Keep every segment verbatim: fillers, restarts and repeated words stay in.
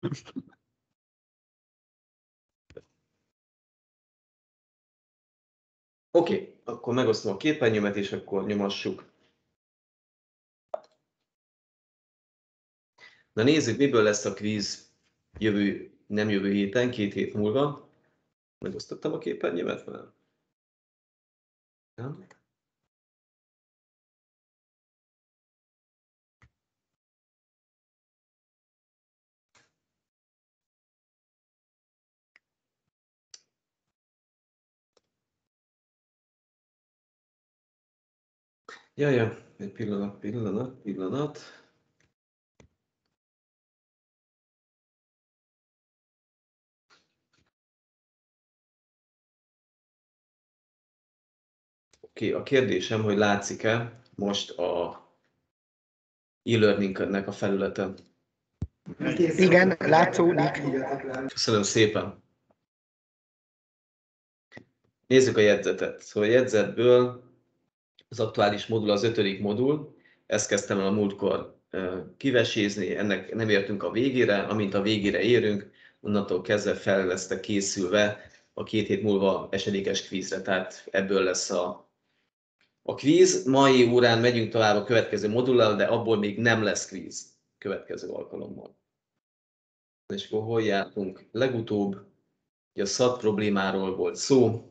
Oké, okay, akkor megosztom a képernyőmet, és akkor nyomassuk. Na nézzük, miből lesz a kvíz jövő, nem jövő héten, két hét múlva. Megosztottam a képernyőmet már? Nem? Jaj, egy pillanat, pillanat, pillanat. Oké, okay, a kérdésem, hogy látszik-e most a e-learningnek a felületen? Igen, látszódik. Köszönöm szépen. Nézzük a jegyzetet. Szóval a jegyzetből az aktuális modul az ötödik modul. Ezt kezdtem el a múltkor kivesézni, ennek nem értünk a végére. Amint a végére érünk, onnantól kezdve fel lesztek készülve a két hét múlva esedékes kvízre. Tehát ebből lesz a, a kvíz. Mai órán megyünk tovább a következő modullal, de abból még nem lesz kvíz következő alkalommal. És akkor hol jártunk legutóbb? A szat problémáról volt szó,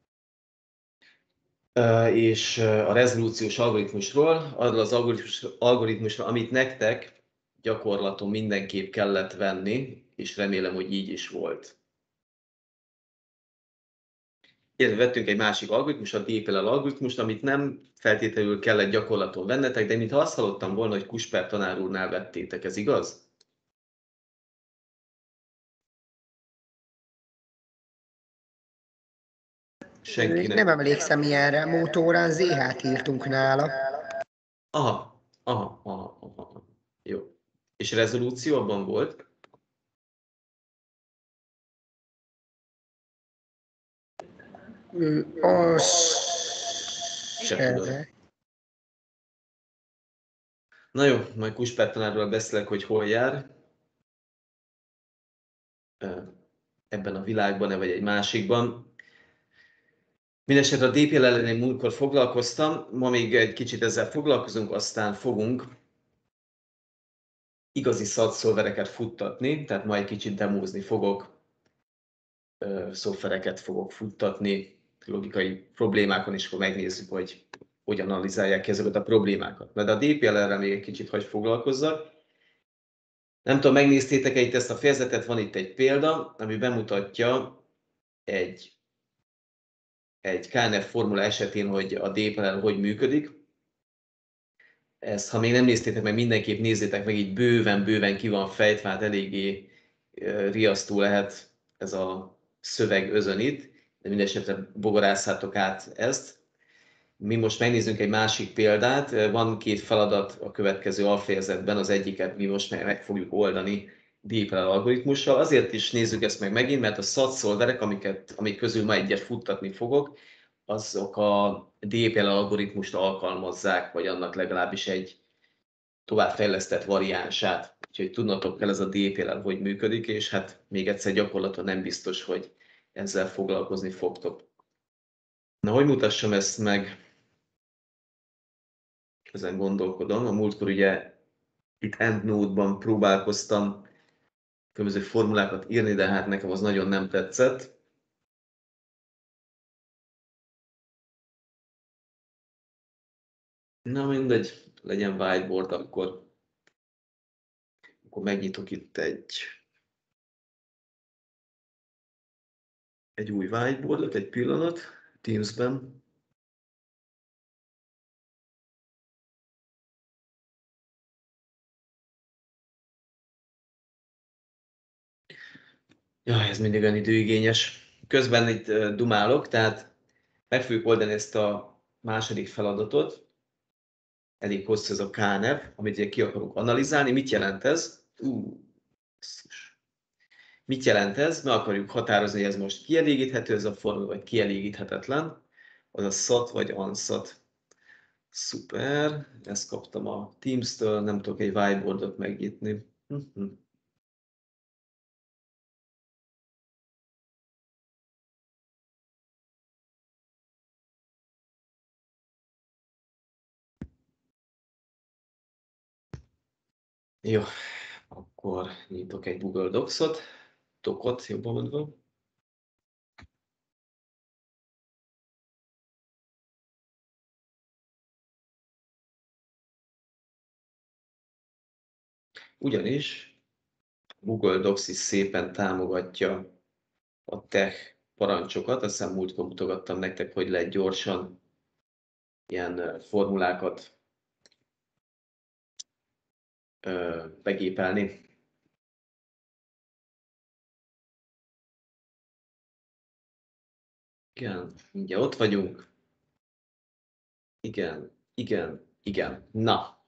és a rezolúciós algoritmusról, arról az algoritmus, algoritmusról, amit nektek gyakorlaton mindenképp kellett venni, és remélem, hogy így is volt. Illetve vettünk egy másik algoritmus, a dé pé el algoritmust, amit nem feltétlenül kellett gyakorlaton vennetek, de mintha azt hallottam volna, hogy Kusper tanár úrnál vettétek, ez igaz? Senkinek. Nem emlékszem ilyenre, módórán zé há-t írtunk nála. Aha, aha, aha, aha. Jó. És rezolúció abban volt? Az... Sem tudom. Na jó, majd Kusper tanárról beszélek, hogy hol jár. Ebben a világban, vagy egy másikban. Mindenesetre a dé pé el ellen én múltkor foglalkoztam, ma még egy kicsit ezzel foglalkozunk, aztán fogunk igazi szatszolvereket futtatni, tehát ma egy kicsit demózni fogok, szoftvereket fogok futtatni, logikai problémákon is, akkor megnézzük, hogy hogyan analizálják ki ezeket a problémákat. Mert a dé pé el-rel még egy kicsit hagy foglalkozzak. Nem tudom, megnéztétek-e itt ezt a fejezetet, van itt egy példa, ami bemutatja egy egy ká en ef formula esetén, hogy a dé pé el hogy működik. Ezt, ha még nem néztétek meg, mindenképp nézzétek meg, így bőven-bőven ki van fejtve, hát eléggé riasztó lehet ez a szöveg özön itt, de mindesetre bogarázzátok át ezt. Mi most megnézzünk egy másik példát, van két feladat a következő alfejezetben, az egyiket mi most meg fogjuk oldani dé pé el algoritmussal. Azért is nézzük ezt meg megint, mert a szatszolverek, amiket, amik közül ma egyet futtatni fogok, azok a dé pé el algoritmust alkalmazzák, vagy annak legalábbis egy továbbfejlesztett variánsát. Úgyhogy tudnatok kell ez a dé pé el hogy működik, és hát még egyszer gyakorlaton nem biztos, hogy ezzel foglalkozni fogtok. Na, hogy mutassam ezt meg? Ezen gondolkodom. A múltkor ugye itt EndNote-ban próbálkoztam különböző formulákat írni, de hát nekem az nagyon nem tetszett. Na mindegy, legyen whiteboard, akkor, akkor megnyitok itt egy, egy új whiteboardot, egy pillanat, Teams-ben. Jaj, ez mindig olyan időigényes. Közben itt dumálok, tehát meg fogjuk oldani ezt a második feladatot. Elég hosszú ez a ká en ef, amit ugye ki akarunk analizálni. Mit jelent ez? Uh, Mit jelent ez? Meg akarjuk határozni, hogy ez most kielégíthető, ez a formula, vagy kielégíthetetlen. Az a szat vagy anszat. Szuper, ezt kaptam a Teams-től, nem tudok egy whiteboardot megnyitni. Jó, akkor nyitok egy Google Docs-ot, Docot, jobban mondva. Ugyanis Google Docs is szépen támogatja a tech parancsokat, azt hiszem múltkor mutogattam nektek, hogy lehet gyorsan ilyen formulákat ö, begépelni. Igen, mindjárt ott vagyunk. Igen, igen, igen. Na.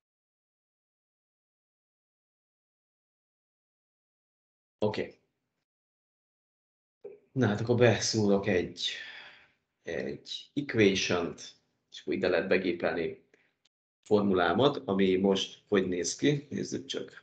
Oké. Okay. Na hát akkor beszúrok egy, egy equation-t, és akkor ide lehet begépelni formulámat, ami most hogy néz ki. Nézzük csak.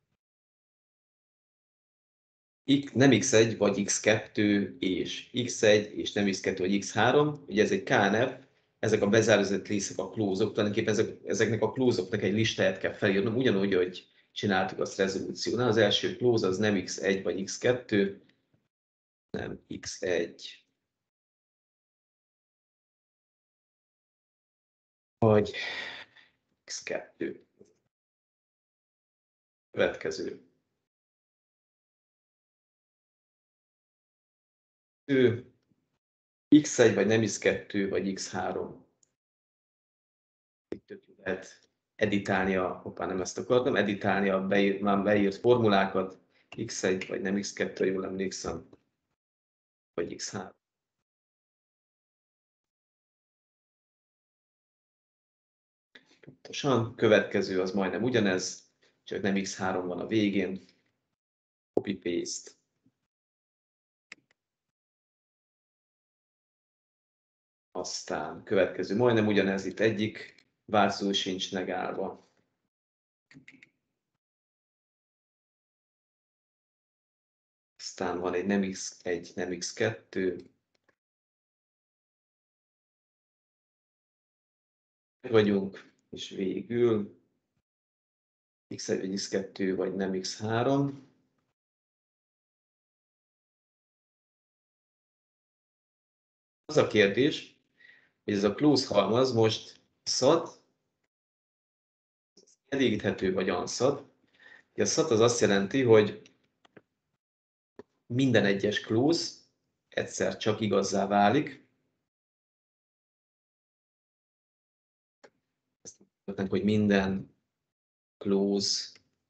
Nem iksz egy vagy iksz kettő és iksz egy és nem iksz kettő vagy iksz három. Ugye ez egy ká en ef, ezek a bezárózott részek a close-ok, tulajdonképpen ezek, ezeknek a close-oknak egy listáját kell felírnom, ugyanúgy, hogy csináltuk azt rezolúciónál. Az első close az nem iksz egy vagy iksz kettő, nem iksz egy vagy iksz kettő. Következő. Ő iksz egy vagy nem iksz kettő vagy iksz három. Itt lehet editálni a, hoppá, nem ezt akartam, editálni a beírt, már beírt formulákat, iksz egy vagy nem iksz kettő, jól emlékszem, vagy iksz három. Pontosan, következő az majdnem ugyanez, csak nem iksz három van a végén, copy-paste. Aztán következő, majdnem ugyanez, itt egyik változó sincs megállva. Aztán van egy nem iksz egy, nem iksz kettő. Vagyunk, és végül iksz egy vagy iksz kettő vagy nem iksz három. Az a kérdés, hogy ez a close halmaz most szat, elégíthető vagy unszat. A szat az azt jelenti, hogy minden egyes close egyszer csak igazzá válik. Ezt mondhatnánk, hogy minden close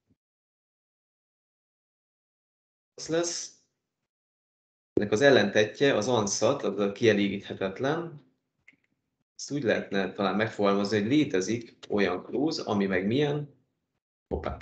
az lesz. Ennek az ellentetje az unszat, az a kielégíthetetlen. Ezt úgy lehetne talán megfogalmazni, hogy létezik olyan close, ami meg milyen. Hoppá.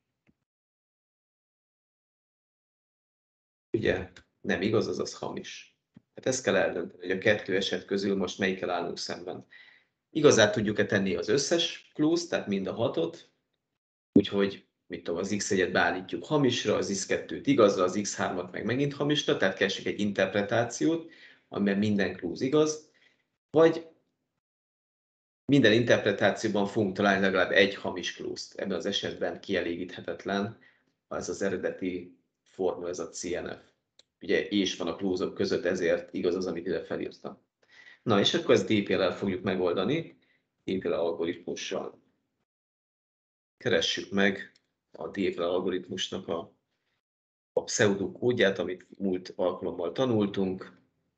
Ugye nem igaz, azaz hamis. Hát ezt kell eldönteni, hogy a kettő eset közül most melyikkel állunk szemben. Igazát tudjuk-e tenni az összes close, tehát mind a hatot, úgyhogy mit tudom, az iksz egyet beállítjuk hamisra, az iksz kettőt igazra, az iksz hármat meg megint hamisra, tehát keresünk egy interpretációt, amiben minden close igaz, vagy minden interpretációban fogunk találni legalább egy hamis close-t. Ebben az esetben kielégíthetetlen, ez az eredeti formula, ez a cé en ef. Ugye és van a close-ok között, ezért igaz az, amit ide felírtam. Na és akkor ezt dé pé el-el fogjuk megoldani, dé pé el algoritmussal. Keressük meg a dé pé el algoritmusnak a, a pseudokódját, amit múlt alkalommal tanultunk.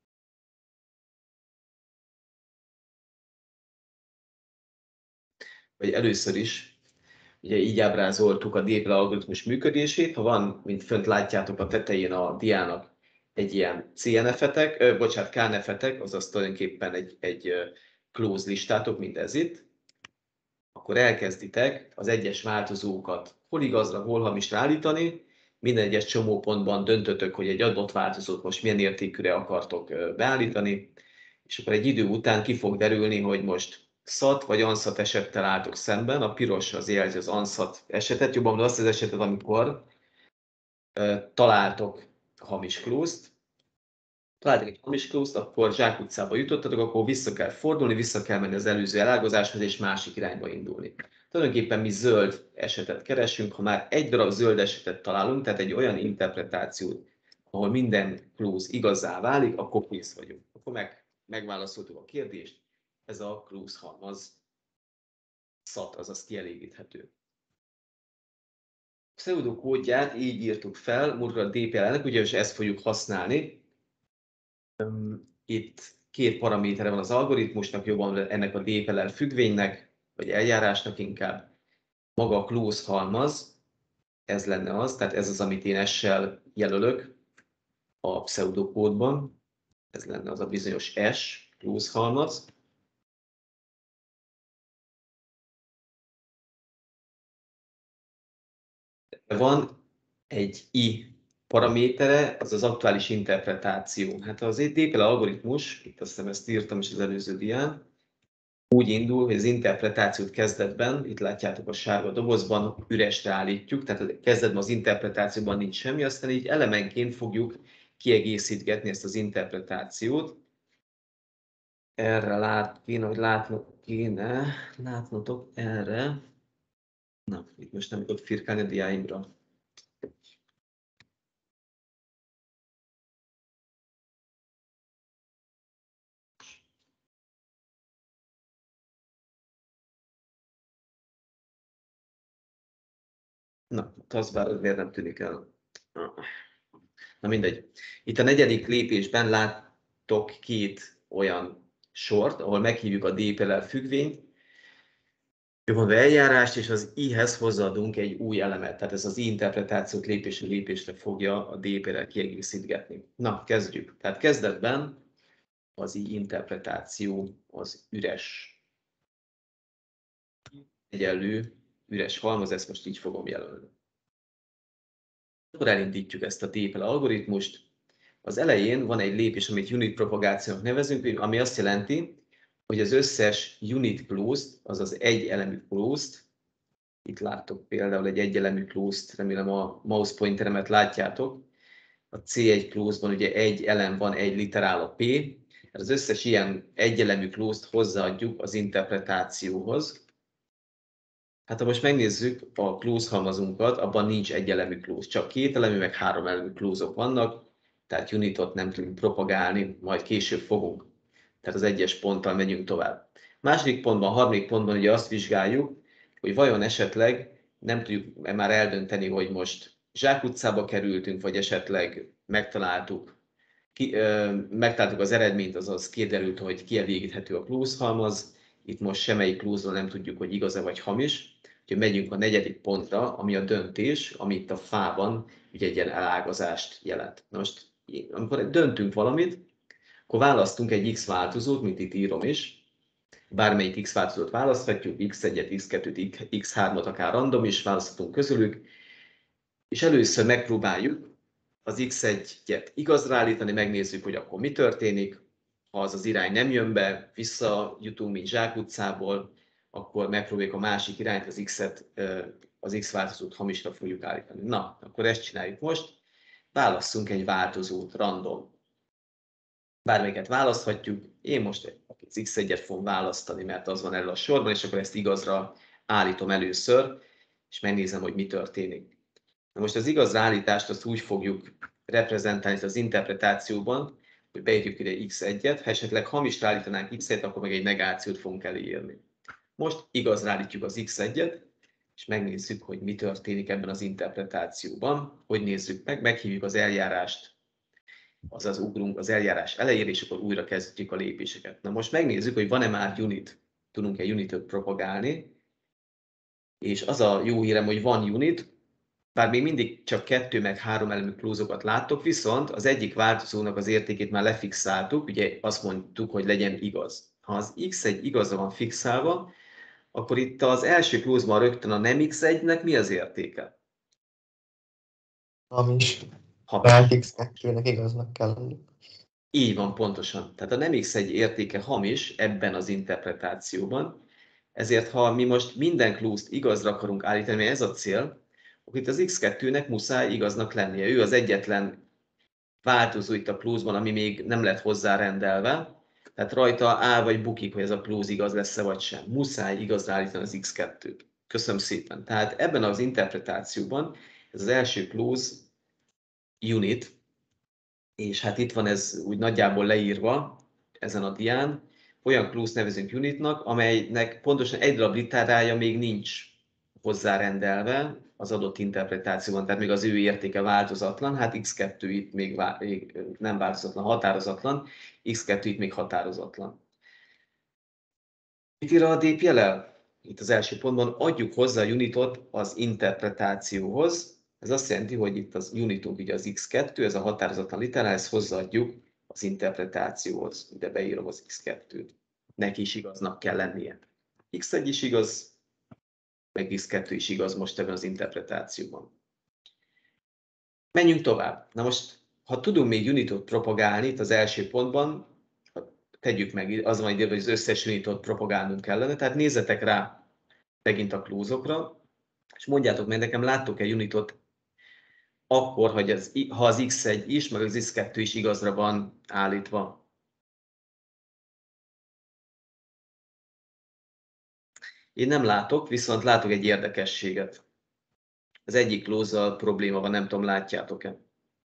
Vagy először is, ugye így ábrázoltuk a dé pé el algoritmus működését. Ha van, mint fönt látjátok a tetején a diának, egy ilyen cé en ef-etek, ö, bocsánat, ká en ef-etek, azaz tulajdonképpen egy, egy close listátok, mint ez itt, akkor elkezditek az egyes változókat hol igazra, hol hamisra állítani, minden egyes csomópontban döntötök, hogy egy adott változót most milyen értékűre akartok beállítani, és akkor egy idő után ki fog derülni, hogy most szat vagy unszat esettel álltok szemben, a piros az jelzi az unszat esetet, jobban azt az esetet, amikor uh, találtok hamis close-t, találtak egy hamis close-t, akkor zsákutcába jutottatok, akkor vissza kell fordulni, vissza kell menni az előző elágazáshoz, és másik irányba indulni. Tulajdonképpen mi zöld esetet keresünk, ha már egy darab zöld esetet találunk, tehát egy olyan interpretációt, ahol minden clause igazá válik, akkor kész vagyunk. Akkor meg, megválaszoltuk a kérdést, ez a clause halmaz szat, azaz kielégíthető. A pseudokódját így írtuk fel Murgrat dé pé el-nek, ugyanis ezt fogjuk használni. Itt két paramétere van az algoritmusnak, jobban ennek a dé pé el függvénynek, vagy eljárásnak inkább. Maga a clause halmaz, ez lenne az, tehát ez az, amit én S-sel jelölök a pseudokódban. Ez lenne az a bizonyos S, clause halmaz. Van egy I paramétere, az az aktuális interpretáció. Hát az dé pé el algoritmus, itt azt hiszem ezt írtam is az előző dián, úgy indul, hogy az interpretációt kezdetben, itt látjátok a sárga dobozban, üresre állítjuk, tehát kezdetben az interpretációban nincs semmi, aztán így elemenként fogjuk kiegészítgetni ezt az interpretációt. Erre lát, kéne, hogy látnok kéne, látnotok erre. Na, itt most nem tudok firkálni a diáimra. Na, az bár miért nem tűnik el. Na mindegy. Itt a negyedik lépésben láttok két olyan sort, ahol meghívjuk a dé pé el függvényt, jobban eljárást, és az I-hez hozzáadunk egy új elemet. Tehát ez az I interpretációt lépésről lépésre fogja a dé pé el kiegészítgetni. Na, kezdjük. Tehát kezdetben az I interpretáció az üres egyenlő üres halmaz, ezt most így fogom jelölni. Akkor elindítjuk ezt a dé pé el algoritmust. Az elején van egy lépés, amit unit propagációnak nevezünk, ami azt jelenti, hogy az összes unit clause-t, azaz egy elemű clause-t, itt láttok például egy egyelemű clause-t, remélem a mouse pointeremet látjátok, a cé egy clause-ban ugye egy elem van, egy literál a P, az összes ilyen egyelemű clause-t hozzáadjuk az interpretációhoz. Hát ha most megnézzük a clause halmazunkat, abban nincs egyelemű clause, csak két elemű, meg három elemű clause-ok vannak, tehát unitot nem tudunk propagálni, majd később fogunk. Tehát az egyes ponttal megyünk tovább. Második pontban, harmadik pontban ugye azt vizsgáljuk, hogy vajon esetleg nem tudjuk már eldönteni, hogy most zsákutcába kerültünk, vagy esetleg megtaláltuk, ki, ö, megtaláltuk az eredményt, azaz kiderült, hogy kielégíthető a clause halmaz. Itt most semmelyik clause-ról nem tudjuk, hogy igaz-e vagy hamis. Úgyhogy megyünk a negyedik pontra, ami a döntés, ami itt a fában ugye egy ilyen elágazást jelent. Na most, amikor döntünk valamit, akkor választunk egy x változót, mint itt írom is. Bármelyik x változót választhatjuk, x egyet, x kettőt, x hármat, akár random is választhatunk közülük. És először megpróbáljuk az x egyet igazra állítani, megnézzük, hogy akkor mi történik. Ha az az irány nem jön be, visszajutunk, mint zsákutcából, akkor megpróbáljuk a másik irányt, az x-et, az x változót hamisra fogjuk állítani. Na, akkor ezt csináljuk most. Válasszunk egy változót, random. Bármelyiket választhatjuk. Én most az x egyet fogom választani, mert az van elő a sorban, és akkor ezt igazra állítom először, és megnézem, hogy mi történik. Na most az igazra állítást azt úgy fogjuk reprezentálni az interpretációban, hogy beírjuk ide x egyet, ha esetleg hamisra állítanánk x egyet, akkor meg egy negációt fogunk elírni. Most igazra állítjuk az x egyet, és megnézzük, hogy mi történik ebben az interpretációban. Hogy nézzük meg, meghívjuk az eljárást, azaz ugrunk az eljárás elejére, és akkor újra kezdjük a lépéseket. Na most megnézzük, hogy van-e már unit, tudunk-e unitot propagálni, és az a jó hírem, hogy van unit, bár még mindig csak kettő meg három elemű clause-okat láttok, viszont az egyik változónak az értékét már lefixáltuk, ugye azt mondtuk, hogy legyen igaz. Ha az x egy igazra van fixálva, akkor itt az első clause-ban rögtön a nem x egynek mi az értéke? Hamis. Hamis. Tehát x kettőnek igaznak kell lenni. Így van, pontosan. Tehát a nem x egy értéke hamis ebben az interpretációban, ezért ha mi most minden clause-t igazra akarunk állítani, mert ez a cél, akkor itt az x kettőnek muszáj igaznak lennie. Ő az egyetlen változó itt a clause-ban, ami még nem lett hozzárendelve, tehát rajta áll vagy bukik, hogy ez a clause igaz lesz-e vagy sem. Muszáj igazra állítani az x kettőt. Köszönöm szépen. Tehát ebben az interpretációban ez az első clause unit, és hát itt van ez úgy nagyjából leírva ezen a dián, olyan clause nevezünk unitnak, amelynek pontosan egy darab literája még nincs hozzárendelve az adott interpretációban, tehát még az ő értéke változatlan, hát iksz kettő itt még, vá- még nem változatlan, határozatlan, iksz kettő itt még határozatlan. Mit ír a dé pé el el? Itt az első pontban adjuk hozzá a unitot az interpretációhoz. Ez azt jelenti, hogy itt az unitunk ugye az iksz kettő, ez a határozatlan literál, ezt hozzáadjuk az interpretációhoz. Ide beírom az iksz kettőt. Neki is igaznak kell lennie. iksz egy is igaz, meg iksz kettő is igaz most ebben az interpretációban. Menjünk tovább. Na most, ha tudunk még unitot propagálni, itt az első pontban, tegyük meg, az van ide, hogy az összes unitot propagálnunk kellene, tehát nézzetek rá megint a clause-okra, és mondjátok meg nekem, láttok-e unitot akkor, hogy az, ha az iksz egy is, meg az iksz kettő is igazra van állítva. Én nem látok, viszont látok egy érdekességet. Az egyik clause-zal probléma van, nem tudom, látjátok-e.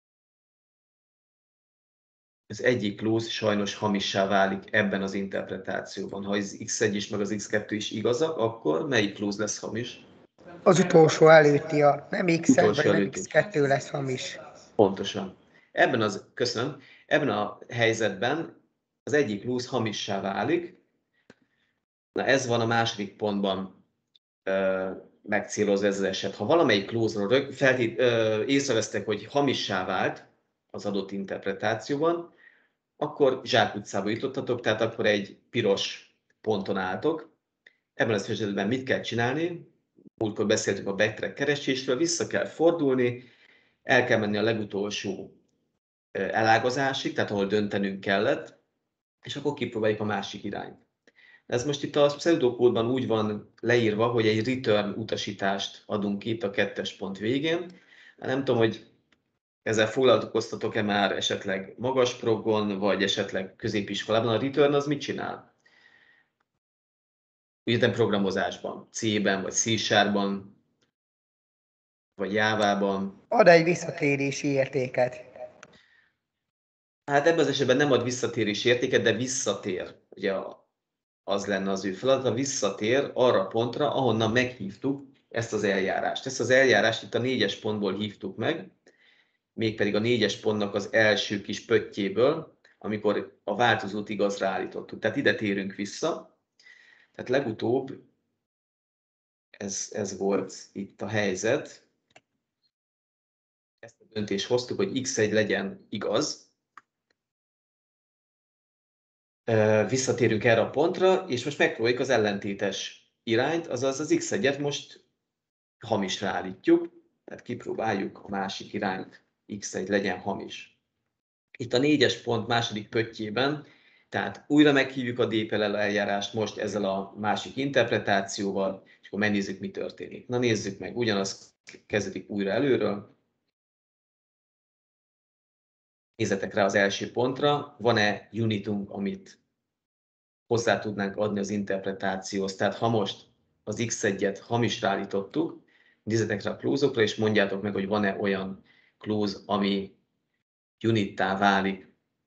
Az egyik clause sajnos hamissá válik ebben az interpretációban. Ha az iksz egy is, meg az iksz kettő is igazak, akkor melyik clause lesz hamis? Az utolsó előtti, a nem iksz egy, Utolsó vagy nem előtti. iksz kettő lesz hamis. Pontosan. Ebben az, köszönöm, ebben a helyzetben az egyik clause hamissá válik. Na ez van a második pontban ö, megcélozva ez az eset. Ha valamelyik clause-ról feltét, ö, észrevesztek, hogy hamissá vált az adott interpretációban, akkor zsákutcába jutottatok, tehát akkor egy piros ponton álltok. Ebben az esetben mit kell csinálni? Múltkor beszéltük a backtrack keresésről, vissza kell fordulni, el kell menni a legutolsó elágazásig, tehát ahol döntenünk kellett, és akkor kipróbáljuk a másik irányt. Ez most itt a pseudokódban úgy van leírva, hogy egy return utasítást adunk ki itt a kettes pont végén. Nem tudom, hogy ezzel foglalkoztatok-e már esetleg magas progon, vagy esetleg középiskolában. A return az mit csinál? Ugye programozásban, C-ben, vagy C-sharpban, vagy Java-ban. Ad egy visszatérési értéket. Hát ebben az esetben nem ad visszatérési értéket, de visszatér. Ugye az lenne az ő feladata, visszatér arra a pontra, ahonnan meghívtuk ezt az eljárást. Ezt az eljárást itt a négyes pontból hívtuk meg, mégpedig a négyes pontnak az első kis pöttyéből, amikor a változót igazra állítottuk. Tehát ide térünk vissza. Tehát legutóbb ez, ez volt itt a helyzet. Ezt a döntést hoztuk, hogy iksz egy legyen igaz. Visszatérünk erre a pontra, és most megpróbáljuk az ellentétes irányt, azaz az iksz egyet most hamisra állítjuk, tehát kipróbáljuk a másik irányt, iksz egy legyen hamis. Itt a négyes pont második pöttyében, tehát újra meghívjuk a dé pé el el eljárást most ezzel a másik interpretációval, és akkor megnézzük, mi történik. Na nézzük meg, ugyanaz kezdődik újra előről. Nézzetek rá az első pontra, van-e unitunk, amit hozzá tudnánk adni az interpretációhoz. Tehát ha most az iksz egyet hamisra állítottuk, nézzetek rá a clause-okra, és mondjátok meg, hogy van-e olyan clause, ami unittá válik.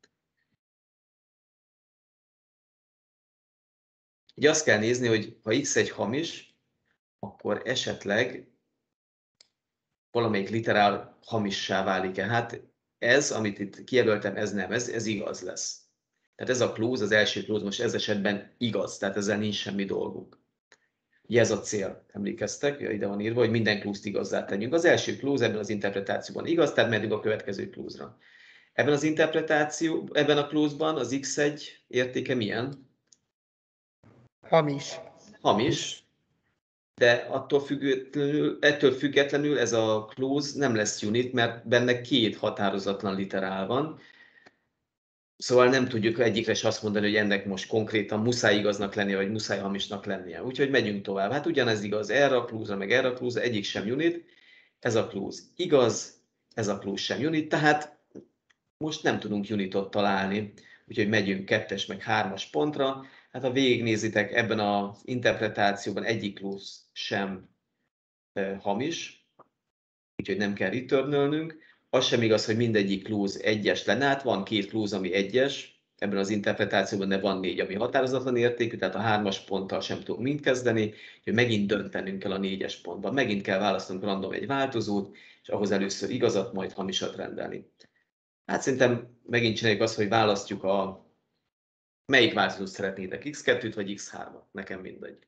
Így azt kell nézni, hogy ha iksz egy hamis, akkor esetleg valamelyik literál hamissá válik-e. Hát ez, amit itt kijelöltem, ez nem, ez, ez igaz lesz. Tehát ez a clause, az első clause most ez esetben igaz, tehát ezzel nincs semmi dolgunk. Ugye ez a cél, emlékeztek, ide van írva, hogy minden clause-t igazzá tegyünk. Az első clause ebben az interpretációban igaz, tehát megyünk a következő clause-ra. Ebben az interpretáció, ebben a clause-ban az iksz egy értéke milyen? Hamis. Hamis, de attól függetlenül, ettől függetlenül ez a clause nem lesz unit, mert benne két határozatlan literál van. Szóval nem tudjuk egyikre is azt mondani, hogy ennek most konkrétan muszáj igaznak lennie, vagy muszáj hamisnak lennie. Úgyhogy megyünk tovább. Hát ugyanez igaz erre a clause-ra, meg erre a clause-ra, egyik sem unit. Ez a clause igaz, ez a clause sem unit, tehát most nem tudunk unitot találni. Úgyhogy megyünk kettes, meg hármas pontra. Hát ha végignézitek, ebben az interpretációban egyik klúz sem e, hamis, úgyhogy nem kell returnölnünk. Az sem igaz, hogy mindegyik klúz egyes lenne, hát van két klúz, ami egyes, ebben az interpretációban, de van négy, ami határozatlan értékű, tehát a hármas ponttal sem tudunk mind kezdeni, hogy megint döntenünk kell a négyes pontban. Megint kell választanunk random egy változót, és ahhoz először igazat, majd hamisat rendelni. Hát szerintem megint csináljuk azt, hogy választjuk a melyik változót szeretnétek, iksz kettőt vagy iksz hármat, nekem mindegy.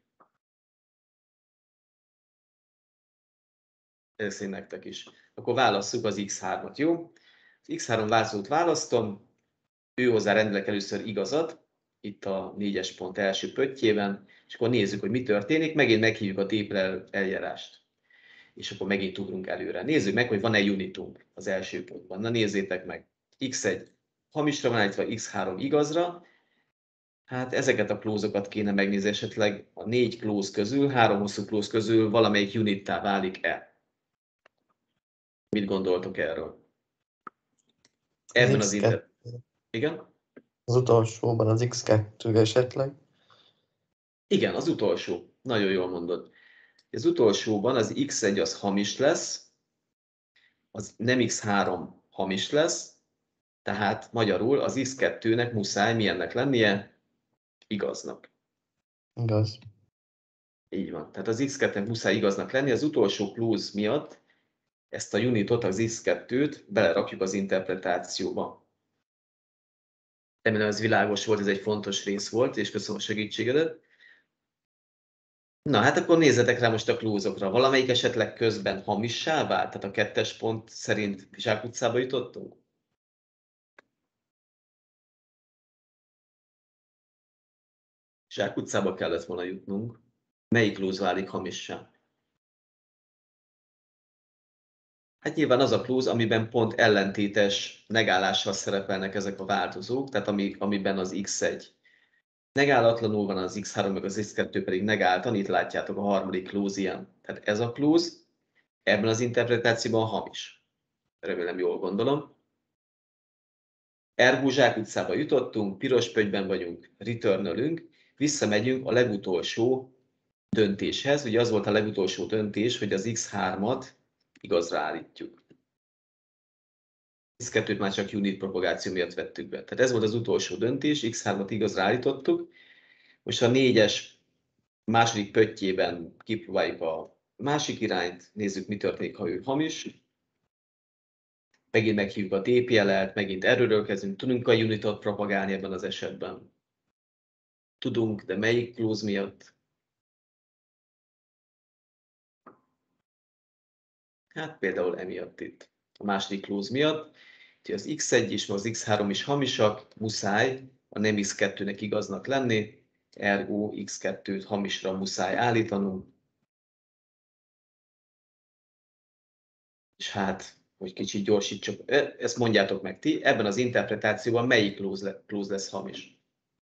Ez én nektek is. Akkor válasszuk az iksz hármat, jó? Az iksz három változót választom, ő hozzá rendelek először igazat, itt a négyes pont első pöttyében, és akkor nézzük, hogy mi történik, megint meghívjuk a tépre eljárást. És akkor megint ugrunk előre. Nézzük meg, hogy van-e unitunk az első pontban. Na nézzétek meg. iksz egy hamisra van állítva, iksz három igazra. Hát ezeket a klózokat kéne megnézni, esetleg a négy klóz közül, három hosszú klóz közül valamelyik unittá válik-e. Mit gondoltok erről? Ebben az inter... Igen? Az utolsóban az iksz kettő esetleg. Igen, az utolsó. Nagyon jól mondod. Az utolsóban az iksz egy az hamis lesz, az nem iksz három hamis lesz, tehát magyarul az iksz kettőnek muszáj milyennek lennie? Igaznak. Igaz. Így van. Tehát az iksz kettőnek muszáj igaznak lenni. Az utolsó klúz miatt ezt a unitot, az iksz kettőt belerakjuk az interpretációba. Remélem ez világos volt, ez egy fontos rész volt, és köszönöm a segítségedet. Na hát akkor nézzetek rá most a klúzokra. Valamelyik esetleg közben hamissá vált? Tehát a kettes pont szerint zsákutcába jutottunk? Zsákutcába kellett volna jutnunk. Melyik klúz válik hamissá? Hát nyilván az a klúz, amiben pont ellentétes negálással szerepelnek ezek a változók, tehát ami, amiben az iksz egy negálatlanul van, az iksz három meg az iksz kettő pedig negáltan, itt látjátok a harmadik klúz ilyen. Tehát ez a klúz ebben az interpretációban hamis. Remélem jól gondolom. Ergo zsákutcába jutottunk, piros pöttyben vagyunk, returnölünk, visszamegyünk a legutolsó döntéshez. Ugye az volt a legutolsó döntés, hogy az iksz hármat igazra állítjuk. iksz kettőt már csak unit propagáció miatt vettük be. Tehát ez volt az utolsó döntés, iksz hármat igazra állítottuk. Most a négyes második pöttyében kipróbáljuk a másik irányt, nézzük, mi történik, ha ő hamis. Megint meghívjuk a té pé el-et, megint erről kezdünk, tudunk a unitot propagálni ebben az esetben. Tudunk, de melyik klúz miatt? Hát például emiatt itt, a második klúz miatt. Úgyhogy az iksz egy is, meg az iksz három is hamisak, muszáj a nem iksz kettőnek igaznak lenni, ergo iksz kettőt hamisra muszáj állítanunk. És hát, hogy kicsit gyorsítsuk, ezt mondjátok meg ti, ebben az interpretációban melyik klúz, le, klúz lesz hamis?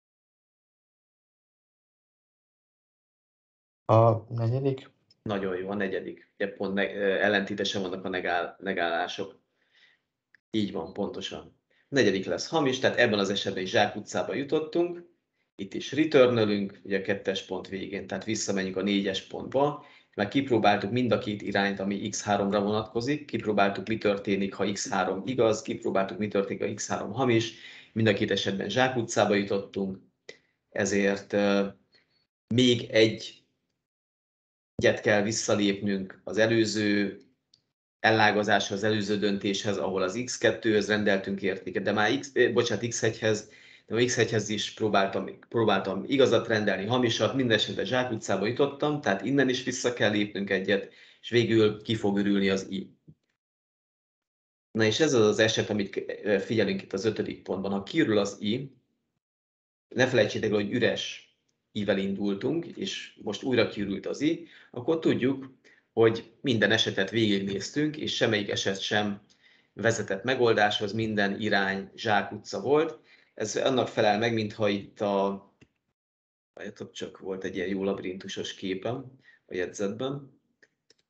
A negyedik? Nagyon jó, a negyedik. Ugye pont ne, ellentétesen vannak a negál, negálások. Így van, pontosan. A negyedik lesz hamis, tehát ebben az esetben is zsákutcába jutottunk. Itt is returnölünk, ugye a kettes pont végén, tehát visszamegyünk a négyes pontba. Már kipróbáltuk mind a két irányt, ami iksz háromra vonatkozik. Kipróbáltuk, mi történik, ha iksz három igaz, kipróbáltuk, mi történik, ha iksz három hamis. Mind a két esetben zsákutcába jutottunk. Ezért uh, még egy egyet kell visszalépnünk az előző ellágazáshoz, az előző döntéshez, ahol az iksz kettőhöz rendeltünk értéket, de már X, eh, bocsánat, iksz egyhez, de a iksz egyhez is próbáltam, próbáltam igazat rendelni, hamisat, minden esetben zsákutcába jutottam, tehát innen is vissza kell lépnünk egyet, és végül ki fog örülni az i. Na és ez az az eset, amit figyelünk itt az ötödik pontban. Ha kiürül az i, ne felejtsétek el, hogy üres i-vel indultunk, és most újra kiürült az i, akkor tudjuk, hogy minden esetet végignéztünk, és semmelyik eset sem vezetett megoldáshoz, minden irány zsákutca volt. Ez annak felel meg, mintha itt a... csak volt egy ilyen jó labirintusos képem a jegyzetben.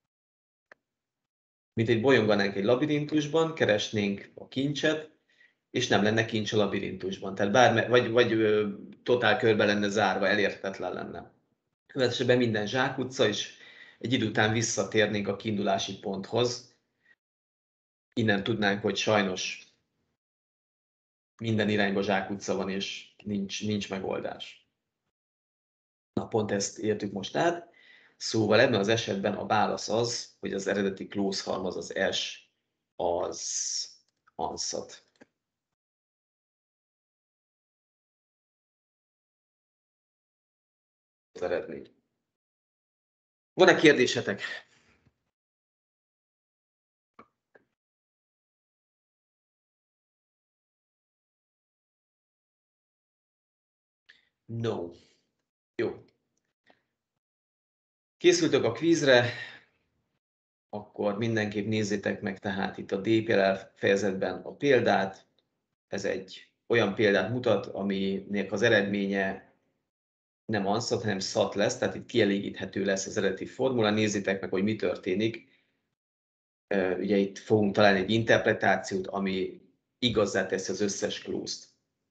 Mint egy bolyonganánk egy labirintusban, keresnénk a kincset, és nem lenne kincs a labirintusban. Tehát bárme, vagy, vagy ö, totál körbe lenne zárva, elérhetetlen lenne. Esetben minden zsákutca, és egy idő után visszatérnénk a kiindulási ponthoz. Innen tudnánk, hogy sajnos minden irányba zsákutca van, és nincs, nincs megoldás. Na, pont ezt értük most át. Szóval ebben az esetben a válasz az, hogy az eredeti close halmaz, az S, az ansat. Az eredmény. Van-e kérdésetek? No. Jó. Készültök a kvízre, akkor mindenképp nézzétek meg tehát itt a dé pé el er fejezetben a példát. Ez egy olyan példát mutat, aminek az eredménye nem ansat, hanem szat lesz, tehát itt kielégíthető lesz az eredeti formula. Nézzétek meg, hogy mi történik. Ugye itt fogunk találni egy interpretációt, ami igazzá teszi az összes close-t.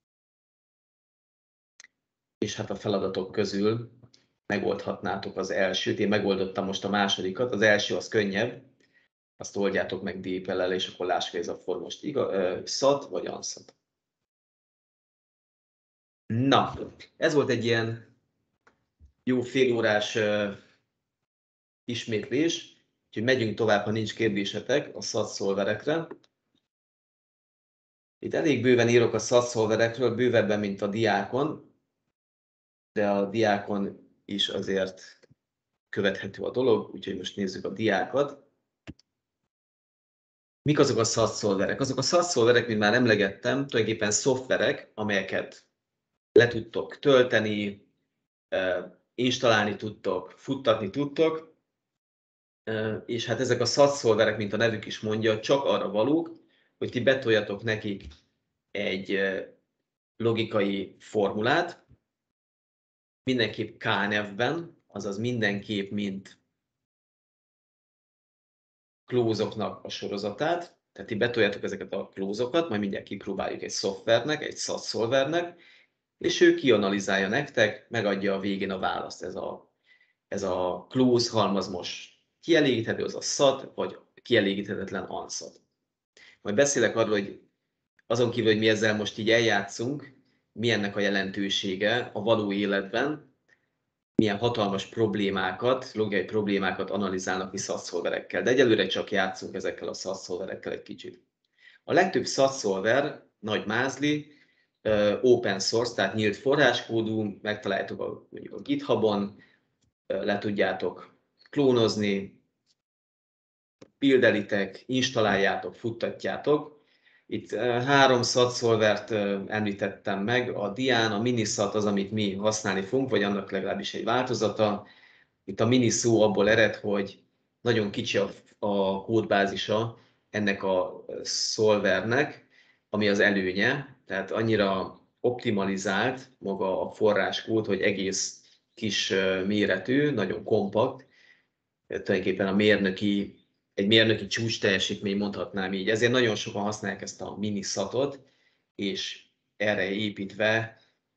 És hát a feladatok közül megoldhatnátok az elsőt. Én megoldottam most a másodikat. Az első az könnyebb. Azt oldjátok meg dé pé el er-rel, és akkor lássuk, hogy ez a form most igaz, szat vagy ansat. Na, ez volt egy ilyen jó félórás uh, ismétlés, úgyhogy megyünk tovább, ha nincs kérdésetek, a SAT-szolverekre. Itt elég bőven írok a SAT-szolverekről, bővebben, mint a diákon, de a diákon is azért követhető a dolog, úgyhogy most nézzük a diákat. Mik azok a SAT-szolverek? Azok a SAT-szolverek, mint már emlegettem, tulajdonképpen szoftverek, amelyeket le tudtok tölteni, installálni tudtok, futtatni tudtok, és hát ezek a SAT-szolverek, mint a nevük is mondja, csak arra valók, hogy ti betoljatok nekik egy logikai formulát, mindenképp K-nevben, azaz mindenképp mint close-oknak a sorozatát, tehát ti betoljátok ezeket a close-okat, majd mindjárt kipróbáljuk egy szoftvernek, egy SAT-szolvernek, és ő kianalizálja nektek, megadja a végén a választ. Ez a, ez a close halmaz most kielégíthető, az a SAT, vagy kielégíthetetlen ansat. Majd beszélek arról, hogy azon kívül, hogy mi ezzel most így eljátszunk, mi ennek a jelentősége a való életben, milyen hatalmas problémákat, logikai problémákat analizálnak mi SAT-szolverekkel. De egyelőre csak játszunk ezekkel a SAT-szolverekkel egy kicsit. A legtöbb SAT-szolver, nagy mázli, open source, tehát nyílt forráskódú, megtaláljátok a, mondjuk a GitHubon, le tudjátok klónozni, buildelitek, installáljátok, futtatjátok. Itt három SAT-szolvert említettem meg, a Dián, a Minisat az, amit mi használni fogunk, vagy annak legalábbis egy változata. Itt a mini szó abból ered, hogy nagyon kicsi a, a kódbázisa ennek a szolvernek, ami az előnye, tehát annyira optimalizált maga a forráskód, hogy egész kis méretű, nagyon kompakt, tulajdonképpen a mérnöki, egy mérnöki csúcs teljesítmény, mondhatnám így. Ezért nagyon sokan használják ezt a mini szatot, és erre építve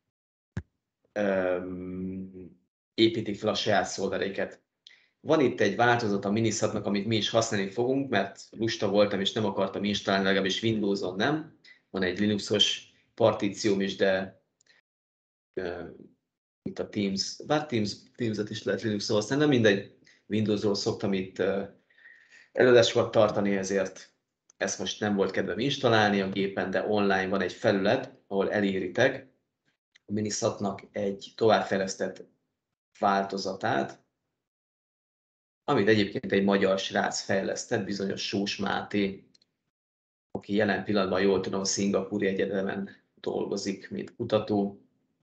um, építik fel a saját szolvereiket. Van itt egy változat a Minisatnak, amit mi is használni fogunk, mert lusta voltam és nem akartam installálni, legalábbis Windowson nem. Van egy Linuxos partícióm is, de uh, itt a Teams, bár Teams, Teams-et is lehet Linuxon használni, nem mindegy. Windowsról szoktam itt uh, előadásokat tartani, ezért ezt most nem volt kedvem installálni a gépen, de online van egy felület, ahol eléritek a Minisatnak egy továbbfejlesztett változatát, amit egyébként egy magyar srác fejlesztett, bizonyos Sós Máté, aki jelen pillanatban, jól tudom, a Szingapúri Egyetemen dolgozik, mint kutató.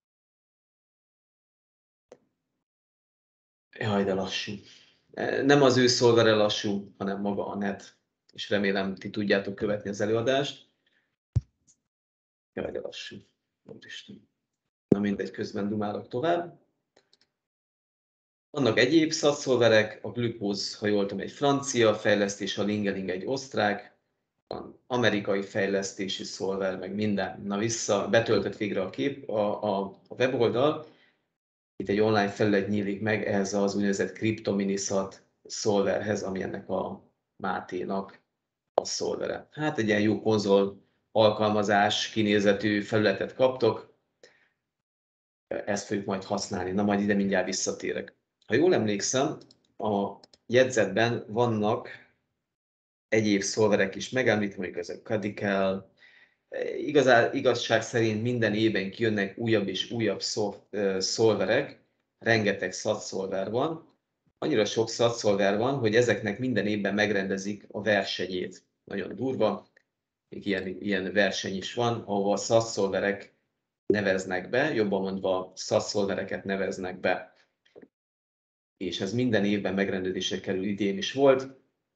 Jaj, de lassú. Nem az ő szolvere lassú, hanem maga a net, és remélem, ti tudjátok követni az előadást. Jaj, de lassú. Na mindegy, közben dumálok tovább. Vannak egyéb SAT-szolverek, a Glukóz, ha jól tudom, egy francia fejlesztés, a Lingeling egy osztrák, van amerikai fejlesztési szolver, meg minden. Na vissza, betöltött végre a kép, a, a, a weboldal, itt egy online felület nyílik meg ehhez az úgynevezett CryptoMinisat szolverhez, ami ennek a Máténak a szolvere. Hát egy ilyen jó konzol alkalmazás kinézetű felületet kaptok, ezt fogjuk majd használni. Na, majd ide mindjárt visszatérek. Ha jól emlékszem, a jegyzetben vannak egyéb szolverek is megemlítve, mondjuk ezek Cadical. Igazán, igazság szerint minden évben kijönnek újabb és újabb szolverek, rengeteg SAT szolver van. Annyira sok SAT szolver van, hogy ezeknek minden évben megrendezik a versenyét. Nagyon durva, még ilyen, ilyen verseny is van, ahol a SAT szolverek neveznek be, jobban mondva SAT szolvereket neveznek be. És ez minden évben megrendezésre kerül, idén is volt.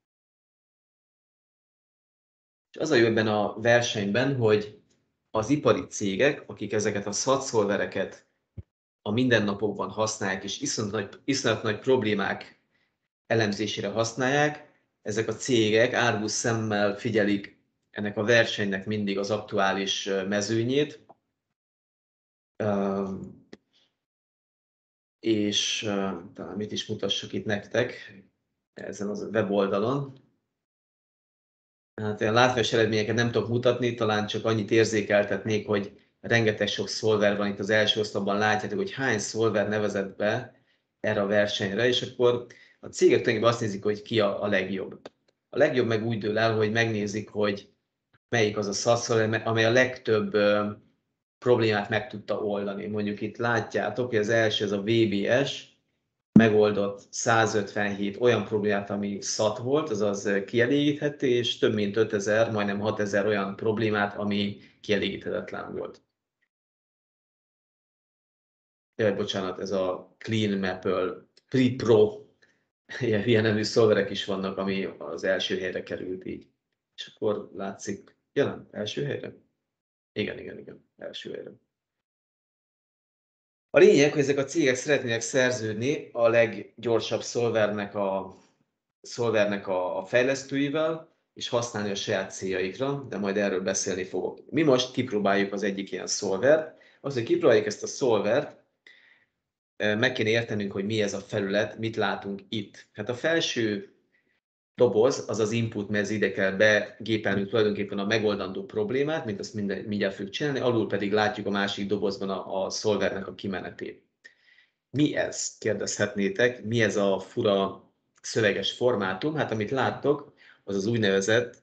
És az a jó ebben a versenyben, hogy az ipari cégek, akik ezeket a SAT szolvereket a mindennapokban használják, és iszonyat nagy, iszonyat nagy problémák elemzésére használják, ezek a cégek árgus szemmel figyelik ennek a versenynek mindig az aktuális mezőnyét, és talán mit is mutassak itt nektek ezen az weboldalon. Hát ilyen látványos eredményeket nem tudok mutatni, talán csak annyit érzékeltetnék, hogy rengeteg sok szolver van itt az első oszlopban, látjátok, hogy hány szolver nevezett be erre a versenyre, és akkor a cégek tulajdonképpen azt nézik, hogy ki a, a legjobb. A legjobb meg úgy dől el, hogy megnézik, hogy melyik az a SAT szolver, amely a legtöbb ö, problémát meg tudta oldani. Mondjuk itt látjátok, hogy az első, ez a vé bé es, megoldott százötvenhét olyan problémát, ami SAT volt, azaz kielégíthető, és több mint ötezer, majdnem hatezer olyan problémát, ami kielégíthetetlen volt. Jaj, bocsánat, ez a Clean Maple, Pre-Pro, ilyen nevű szolverek is vannak, ami az első helyre került így. És akkor látszik, jelen, első helyre? Igen, igen, igen, első helyre. A lényeg, hogy ezek a cégek szeretnének szerződni a leggyorsabb szolvernek a, szolvernek a, a fejlesztőivel, és használni a saját céljaikra, de majd erről beszélni fogok. Mi most kipróbáljuk az egyik ilyen szolvert. Az, hogy kipróbáljuk ezt a szolvert, meg kéne értenünk, hogy mi ez a felület, mit látunk itt. Hát a felső doboz, az az input mez, ide kell begépelnünk tulajdonképpen a megoldandó problémát, mint azt minden, mindjárt fogjuk csinálni, alul pedig látjuk a másik dobozban a, a szolvernek a kimenetét. Mi ez? Kérdezhetnétek, mi ez a fura szöveges formátum? Hát amit láttok, az az úgynevezett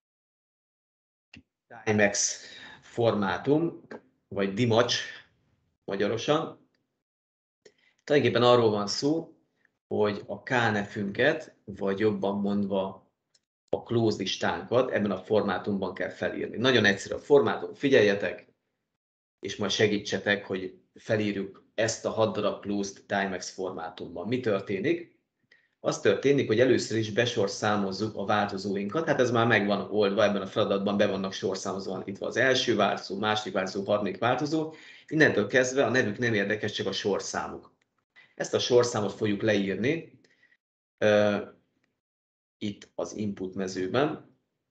Dimex formátum, vagy Dimacs magyarosan. Tulajdonképpen arról van szó, hogy a ká en ef-ünket, vagy jobban mondva a close listánkat ebben a formátumban kell felírni. Nagyon egyszerű a formátum, figyeljetek, és majd segítsetek, hogy felírjuk ezt a hat darab closed Dimex formátumban. Mi történik? Az történik, hogy először is besorszámozzuk a változóinkat, hát ez már meg van oldva, ebben a feladatban be vannak sorszámozva, itt van az első változó, második változó, harmadik változó, innentől kezdve a nevük nem érdekes, csak a sorszámuk. Ezt a sorszámot fogjuk leírni uh, itt az input mezőben.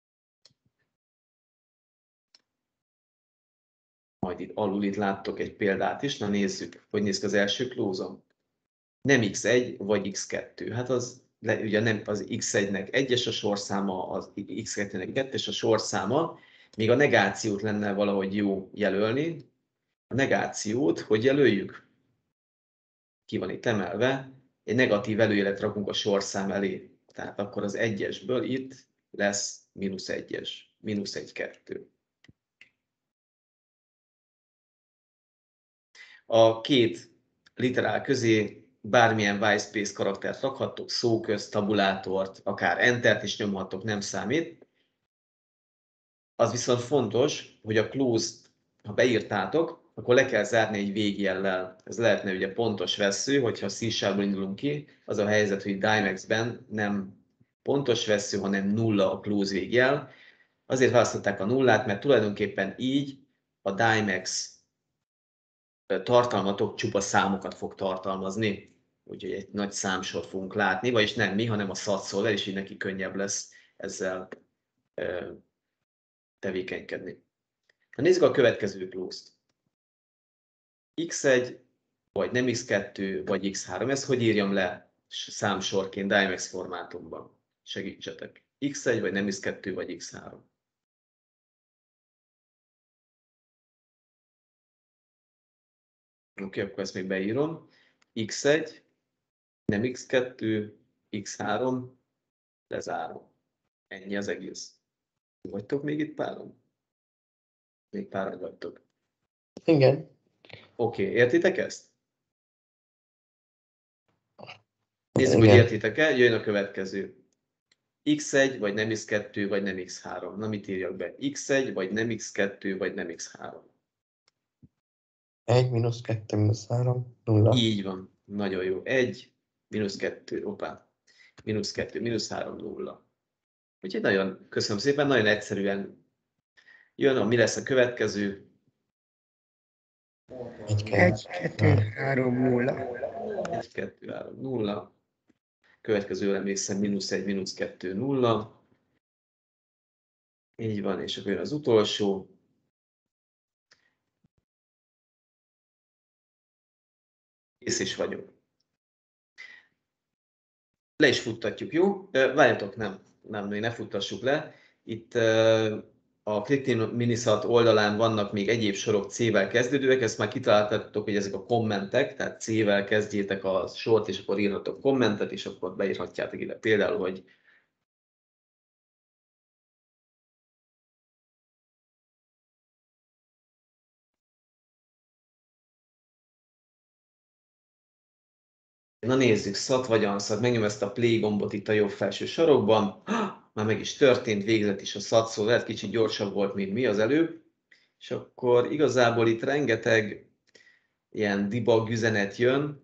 Majd itt alul itt láttok egy példát is, na nézzük, hogy néz ki az első close-on. Nem iksz egy vagy iksz kettő. Hát az ugye nem az iksz egynek egyes a sorszáma, az iksz kettőnek kettes a sorszáma, még a negációt lenne valahogy jó jelölni. A negációt hogy jelöljük? Ki van itt emelve? Egy negatív előjelet rakunk a sorszám elé. Tehát akkor az egyesből itt lesz mínusz egyes, mínusz egy, kettő. A két literál közé bármilyen whitespace karaktert rakhattok, szóközt, tabulátort, akár entert is nyomhattok, nem számít. Az viszont fontos, hogy a close-t, ha beírtátok, akkor le kell zárni egy végjellel. Ez lehetne ugye pontos vessző, hogyha C-sharpból indulunk ki, az a helyzet, hogy Dimexben nem pontos vessző, hanem nulla a close végjel. Azért választották a nullát, mert tulajdonképpen így a Dimex tartalmatok csupa számokat fog tartalmazni. Úgyhogy egy nagy számsort fogunk látni, vagyis nem mi, hanem a SAT szolver, és így neki könnyebb lesz ezzel tevékenykedni. Na nézzük a következő close-t. iksz egy, vagy nem iksz kettő, vagy iksz három. Ezt hogy írjam le számsorként Dimex formátumban? Segítsetek. iksz egy, vagy nem iksz kettő, vagy iksz három. Oké, okay, akkor ezt még beírom. iksz egy, nem iksz kettő, iksz három, lezárom. Ennyi az egész. Vagytok még itt páron? Még páran vagytok. Igen. Oké, okay, értitek ezt? Nézzük, Igen. hogy értitek-e, jön a következő. iksz egy, vagy nem iksz kettő, vagy nem iksz három. Na, mit írjak be? iksz egy, vagy nem iksz kettő, vagy nem iksz három. egy, mínusz kettő, mínusz három, nulla. Így van. Nagyon jó. egy, mínusz kettő, opá. mínusz kettő, mínusz három, nulla. Úgyhogy nagyon, köszönöm szépen, nagyon egyszerűen jön, a mi lesz a következő. egy, egy, kettő, három, nulla. egy, kettő, három, nulla. Következő emlékszem, mínusz egy, mínusz kettő, nulla. Így van, és akkor jön az utolsó. Kész is vagyok. Le is futtatjuk, jó? Várjatok, nem, nem, még ne futtassuk le. Itt a ClickTeam Minisat oldalán vannak még egyéb sorok C-vel kezdődőek, ezt már kitaláltatok, hogy ezek a kommentek, tehát C-vel kezdjétek a sort, és akkor írhatok kommentet, és akkor beírhatjátok ide például, hogy na nézzük, szat vagy anszat, megnyom ezt a play gombot itt a jobb felső sarokban, már meg is történt, végzett is a szat, szóval lehet kicsit gyorsabb volt, mint mi az előbb, és akkor igazából itt rengeteg ilyen debug üzenet jön,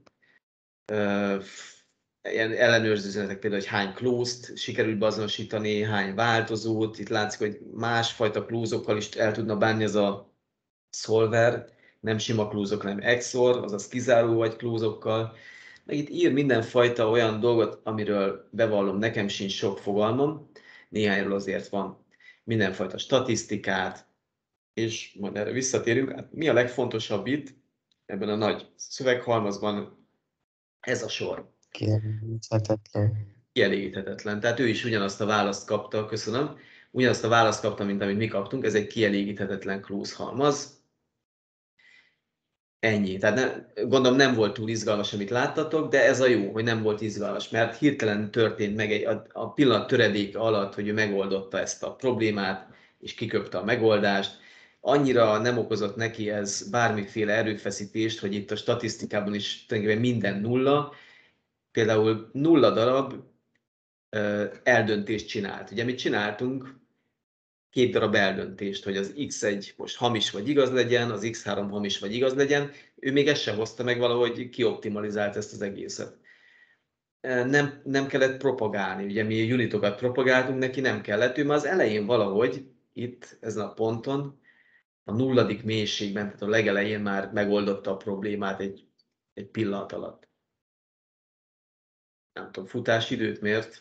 ilyen ellenőrző üzenetek például, hogy hány close-t sikerült beazonosítani, hány változót, itt látszik, hogy másfajta close-okkal is el tudna bánni ez a solver, nem sima close-ok, hanem exor, azaz kizáró vagy close-okkal, meg itt ír mindenfajta olyan dolgot, amiről bevallom, nekem sincs sok fogalmam, néhányról azért van mindenfajta statisztikát, és majd erre visszatérünk. Hát mi a legfontosabb itt ebben a nagy szöveghalmazban? Ez a sor. Kielégíthetetlen. Kielégíthetetlen. Tehát ő is ugyanazt a választ kapta, köszönöm, ugyanazt a választ kapta, mint amit mi kaptunk, ez egy kielégíthetetlen close halmaz. Ennyi. Tehát ne, gondolom nem volt túl izgalmas, amit láttatok, de ez a jó, hogy nem volt izgalmas, mert hirtelen történt meg egy, a, a pillanat töredéke alatt, hogy ő megoldotta ezt a problémát, és kiköpte a megoldást. Annyira nem okozott neki ez bármiféle erőfeszítést, hogy itt a statisztikában is tulajdonképpen minden nulla, például nulla darab ö, eldöntést csinált. Ugye mit csináltunk? Két darab eldöntést, hogy az iksz egy most hamis vagy igaz legyen, az iksz három hamis vagy igaz legyen, ő még ezt sem hozta meg, valahogy kioptimalizált ezt az egészet. Nem, nem kellett propagálni, ugye mi unitokat propagáltunk neki, nem kellett, ő már az elején valahogy itt, ezen a ponton, a nulladik mélységben, tehát a legelején már megoldotta a problémát egy, egy pillanat alatt. Nem tudom, futásidőt miért?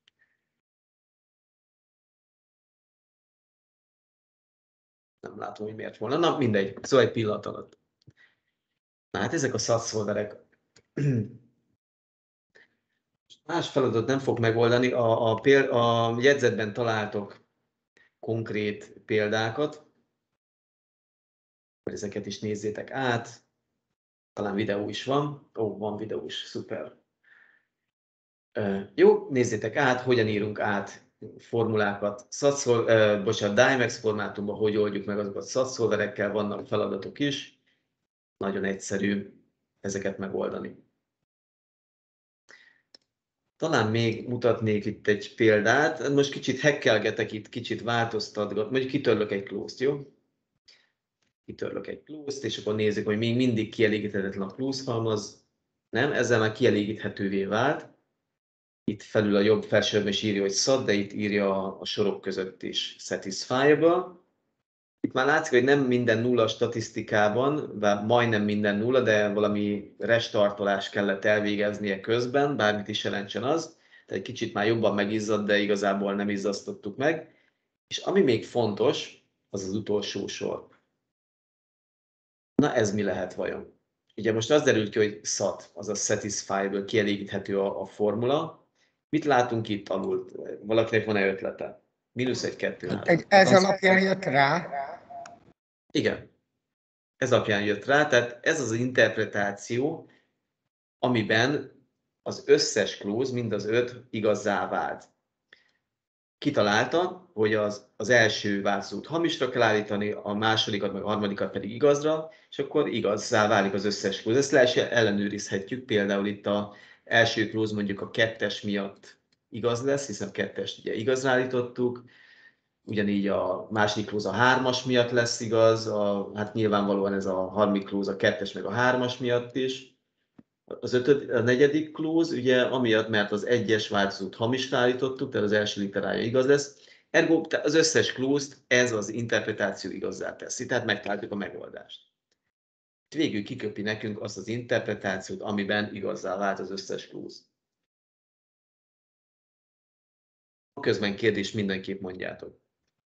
Nem látom, hogy miért volna. Na, mindegy. Szóval egy pillanat alatt. Na hát ezek a szatszolverek. Más feladat nem fog megoldani. A, a, péld, a jegyzetben találtok konkrét példákat. Ezeket is nézzétek át. Talán videó is van. Ó, van videó is. Szuper. Jó, nézzétek át, hogyan írunk át formulákat, szatszol, uh, bocsánat, Dimex formátumban, hogy oldjuk meg azokat szatszolverekkel, vannak feladatok is. Nagyon egyszerű ezeket megoldani. Talán még mutatnék itt egy példát. Most kicsit hekkelgetek itt, kicsit változtatgat, mondjuk kitörlök egy close-t, jó? Kitörlök egy close-t, és akkor nézzük, hogy még mindig kielégíthetetlen a close halmaz. Nem, ezzel már kielégíthetővé vált. Itt felül a jobb felsőben is írja, hogy szat, de itt írja a sorok között is satisfiable. Itt már látszik, hogy nem minden nulla statisztikában, bár majdnem minden nulla, de valami restartolást kellett elvégeznie közben, bármit is jelentsen az. Tehát egy kicsit már jobban megizzadt, de igazából nem izzasztottuk meg. És ami még fontos, az az utolsó sor. Na ez mi lehet vajon? Ugye most az derült ki, hogy sat, azaz satisfy-ből kielégíthető a, a formula. Mit látunk itt alul? Valakinek van-e ötlete? Mínusz egy, kettő, három. Ez alapján jött rá? Igen. Ez alapján jött rá, tehát ez az interpretáció, amiben az összes clause, mind az öt igazzá vált. Kitalálta, hogy az, az első változót hamisra kell állítani, a másodikat, meg a harmadikat pedig igazra, és akkor igazzá válik az összes clause. Ezt le ellenőrizhetjük, például itt az első clause mondjuk a kettes miatt igaz lesz, hiszen a kettest ugye igazra állítottuk, ugyanígy a második clause a hármas miatt lesz igaz, a, hát nyilvánvalóan ez a harmadik clause a kettes meg a hármas miatt is. Az ötöd, a negyedik clause, ugye amiatt, mert az egyes változót hamisra állítottuk, tehát az első literája igaz lesz. Ergo az összes clause-t ez az interpretáció igazzá teszi, tehát megtaláljuk a megoldást. Végül kiköpi nekünk azt az interpretációt, amiben igazzá vált az összes clause. Közben kérdés mindenképp mondjátok.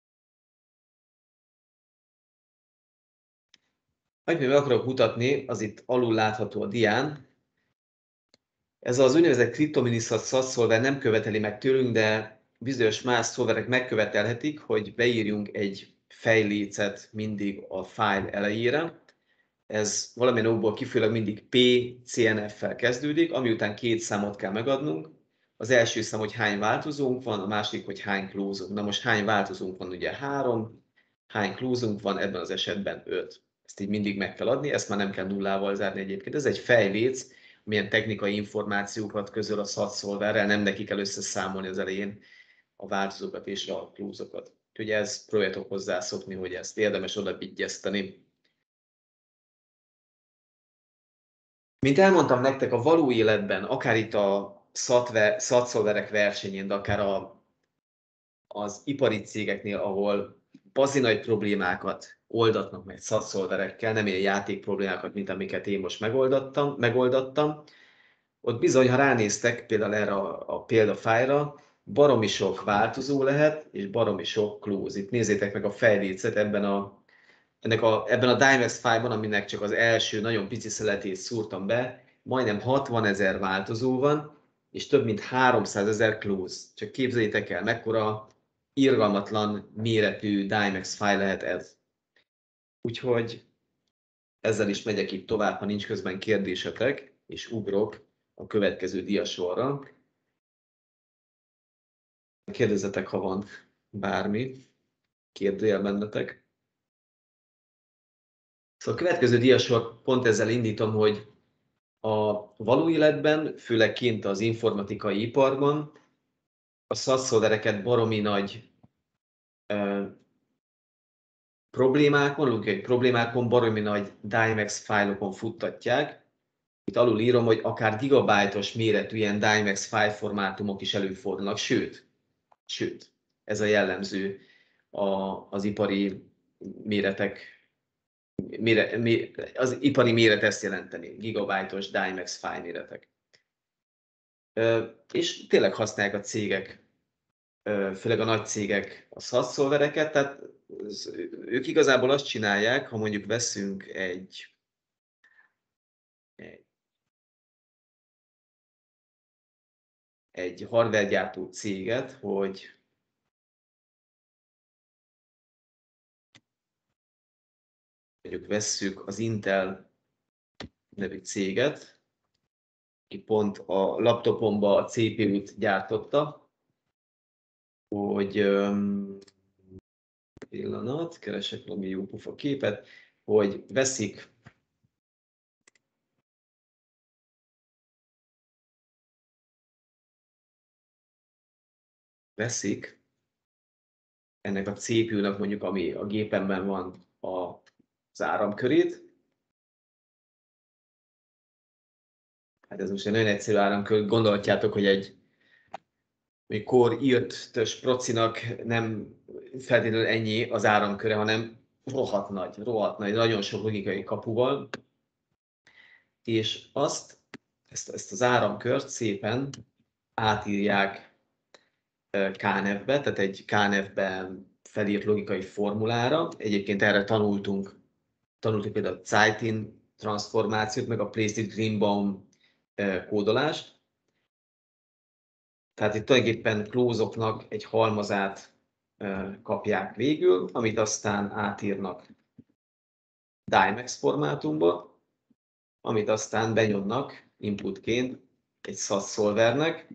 Amit meg akarok mutatni, az itt alul látható a dián. Ez az úgynevezett kriptominiszat szatszolver nem követeli meg tőlünk, de bizonyos más szolverek megkövetelhetik, hogy beírjunk egy fejlécet mindig a fájl elejére. Ez valamilyen okból kifolyólag mindig P C N F-fel kezdődik, ami után két számot kell megadnunk. Az első szám, hogy hány változónk van, a második, hogy hány clause-unk. Na most hány változónk van, ugye három, hány clause-unk van, ebben az esetben öt. Ezt így mindig meg kell adni, ezt már nem kell nullával zárni egyébként. Ez egy fejléc, milyen technikai információkat közöl a SAT-szolverrel, nem neki kell összeszámolni az elején a változókat és a clause-okat. Úgyhogy ez próbáljátok hozzászokni, hogy ezt érdemes odabigyeszteni. Mint elmondtam nektek, a való életben, akár itt a SAT-szolverek versenyén, de akár a, az ipari cégeknél, ahol bazi nagy problémákat oldatnak meg SAT-szolverekkel, nem ilyen játék problémákat, mint amiket én most megoldattam, megoldattam, ott bizony, ha ránéztek például erre a, a példafájra, baromi sok változó lehet, és baromi sok clause. Itt nézzétek meg a fejlécet ebben a, ennek a, ebben a Dymex fájlban, aminek csak az első nagyon pici szeletét szúrtam be, majdnem hatvanezer változó van, és több mint háromszázezer clause. Csak képzeljétek el, mekkora irgalmatlan méretű Dymex fájl lehet ez. Úgyhogy ezzel is megyek itt tovább, ha nincs közben kérdésetek, és ugrok a következő diasorra. Kérdezzetek, ha van bármi kérdőjel bennetek. Szóval a következő diasor pont ezzel indítom, hogy a való életben, főleg kint az informatikai iparban, a SAT-szolvereket baromi nagy ö, problémákon, logikai problémákon, baromi nagy Dymex fájlokon futtatják. Itt alul írom, hogy akár gigabájtos méretű ilyen Dymex file formátumok is előfordulnak, sőt, sőt, ez a jellemző a, az ipari méretek, mére, mé, az ipari méret ezt jelenteni, gigabájtos Dymex file méretek. És tényleg használják a cégek, főleg a nagy cégek a SAT-szolvereket, tehát ők igazából azt csinálják, ha mondjuk veszünk egy, egy egy hardware-gyártó céget, hogy mondjuk vesszük az Intel nevű céget, aki pont a laptopomba a cé pé u-t gyártotta, hogy um, pillanat, keresek valami jó pufa képet, hogy veszik veszik ennek a cé pé u-nak mondjuk, ami a gépemben van, a, az áramkörét. Hát ez most egy nagyon egyszerű áramkör, gondolhatjátok, hogy egy egy Core i ötös procinak nem feltétlenül ennyi az áramköre, hanem rohadt nagy, rohadt nagy, nagyon sok logikai kapuval. És azt, ezt, ezt az áramkört szépen átírják ká en ef-be, tehát egy ká en ef-ben felírt logikai formulára. Egyébként erre tanultunk, tanultuk például a Zeitin transformációt, meg a Placid-Greenbaum kódolást. Tehát itt tulajdonképpen klózoknak egy halmazát kapják végül, amit aztán átírnak Dimex formátumba, amit aztán benyomnak inputként egy SAS szolvernek.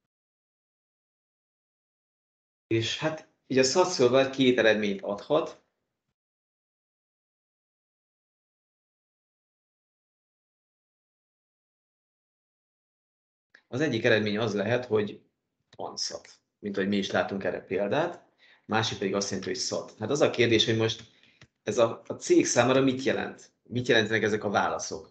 És hát így a SAS szolver két eredményt adhat. Az egyik eredmény az lehet, hogy ANSAT, mint ahogy mi is látunk erre példát, a másik pedig azt jelenti, hogy SAT. Hát az a kérdés, hogy most ez a, a cég számára mit jelent? Mit jelentenek ezek a válaszok?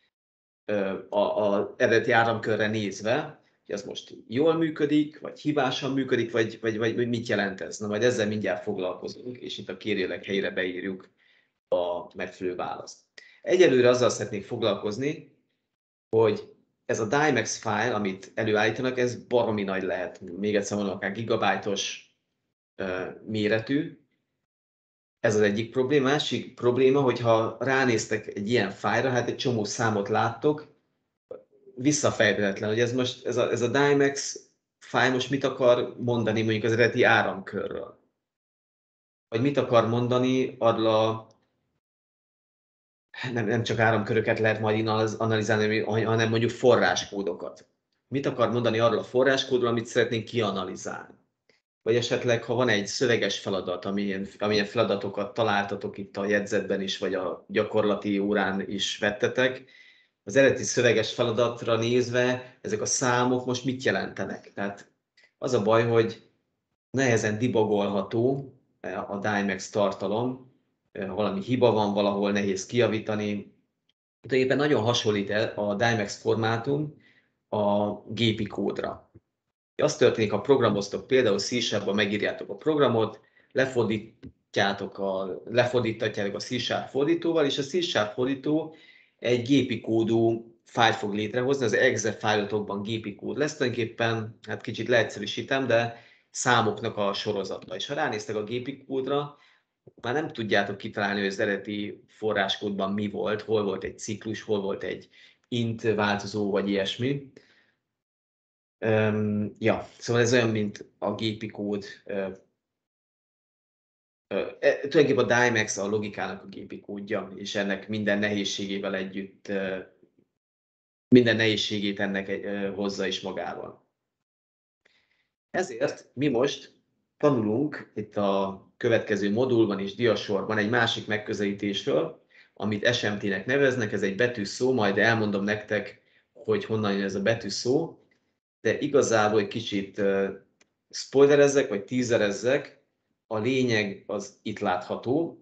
A eredeti áramkörre nézve, hogy az most jól működik, vagy hibásan működik, vagy, vagy, vagy mit jelent ez? Na majd ezzel mindjárt foglalkozunk, és itt a kérélek helyére beírjuk a megfelelő választ. Egyelőre azzal szeretnék foglalkozni, hogy ez a Dimex file, amit előállítanak, ez baromi nagy lehet. Még egyszer mondom, akár gigabájtos uh, méretű. Ez az egyik probléma. Másik probléma, hogyha ránéztek egy ilyen fájlra, hát egy csomó számot láttok, visszafejthetetlen, hogy ez most, ez a, ez a Dimex fájl most mit akar mondani mondjuk az eredeti áramkörről. Vagy mit akar mondani arról a, nem, nem csak áramköröket lehet majd analizálni, hanem mondjuk forráskódokat. Mit akar mondani arról a forráskódról, amit szeretnénk kianalizálni? Vagy esetleg, ha van egy szöveges feladat, amilyen, amilyen feladatokat találtatok itt a jegyzetben is, vagy a gyakorlati órán is vettetek, az eredeti szöveges feladatra nézve ezek a számok most mit jelentenek? Tehát az a baj, hogy nehezen debugolható a Dimex tartalom, ha valami hiba van valahol, nehéz kijavítani. Tulajdonképpen nagyon hasonlít a Dimex formátum a gépi kódra. Az történik, ha programoztok, például C-Sharp-ban megírjátok a programot, lefordítjátok a, lefordítatjátok a C-Sharp fordítóval, és a C-Sharp fordító egy gépi kódú fájlt fog létrehozni, az exe fájlotokban gépi kód lesz, tulajdonképpen, hát kicsit leegyszerűsítem, de számoknak a sorozata. És ha ránéztek a gépi kódra, már nem tudjátok kitalálni, hogy az eredeti forráskódban mi volt, hol volt egy ciklus, hol volt egy int változó, vagy ilyesmi. Um, ja, szóval ez olyan, mint a gépi kód. Uh, uh, tulajdonképpen a Dimex a logikának a gépi kódja, és ennek minden nehézségével együtt, uh, minden nehézségét ennek uh, hozza is magával. Ezért mi most tanulunk itt a következő modulban és diasorban egy másik megközelítésről, amit es em té-nek neveznek, ez egy betűszó, majd elmondom nektek, hogy honnan jön ez a betűszó, de igazából egy kicsit uh, spoilerezzek, vagy teaserezzek, a lényeg az itt látható.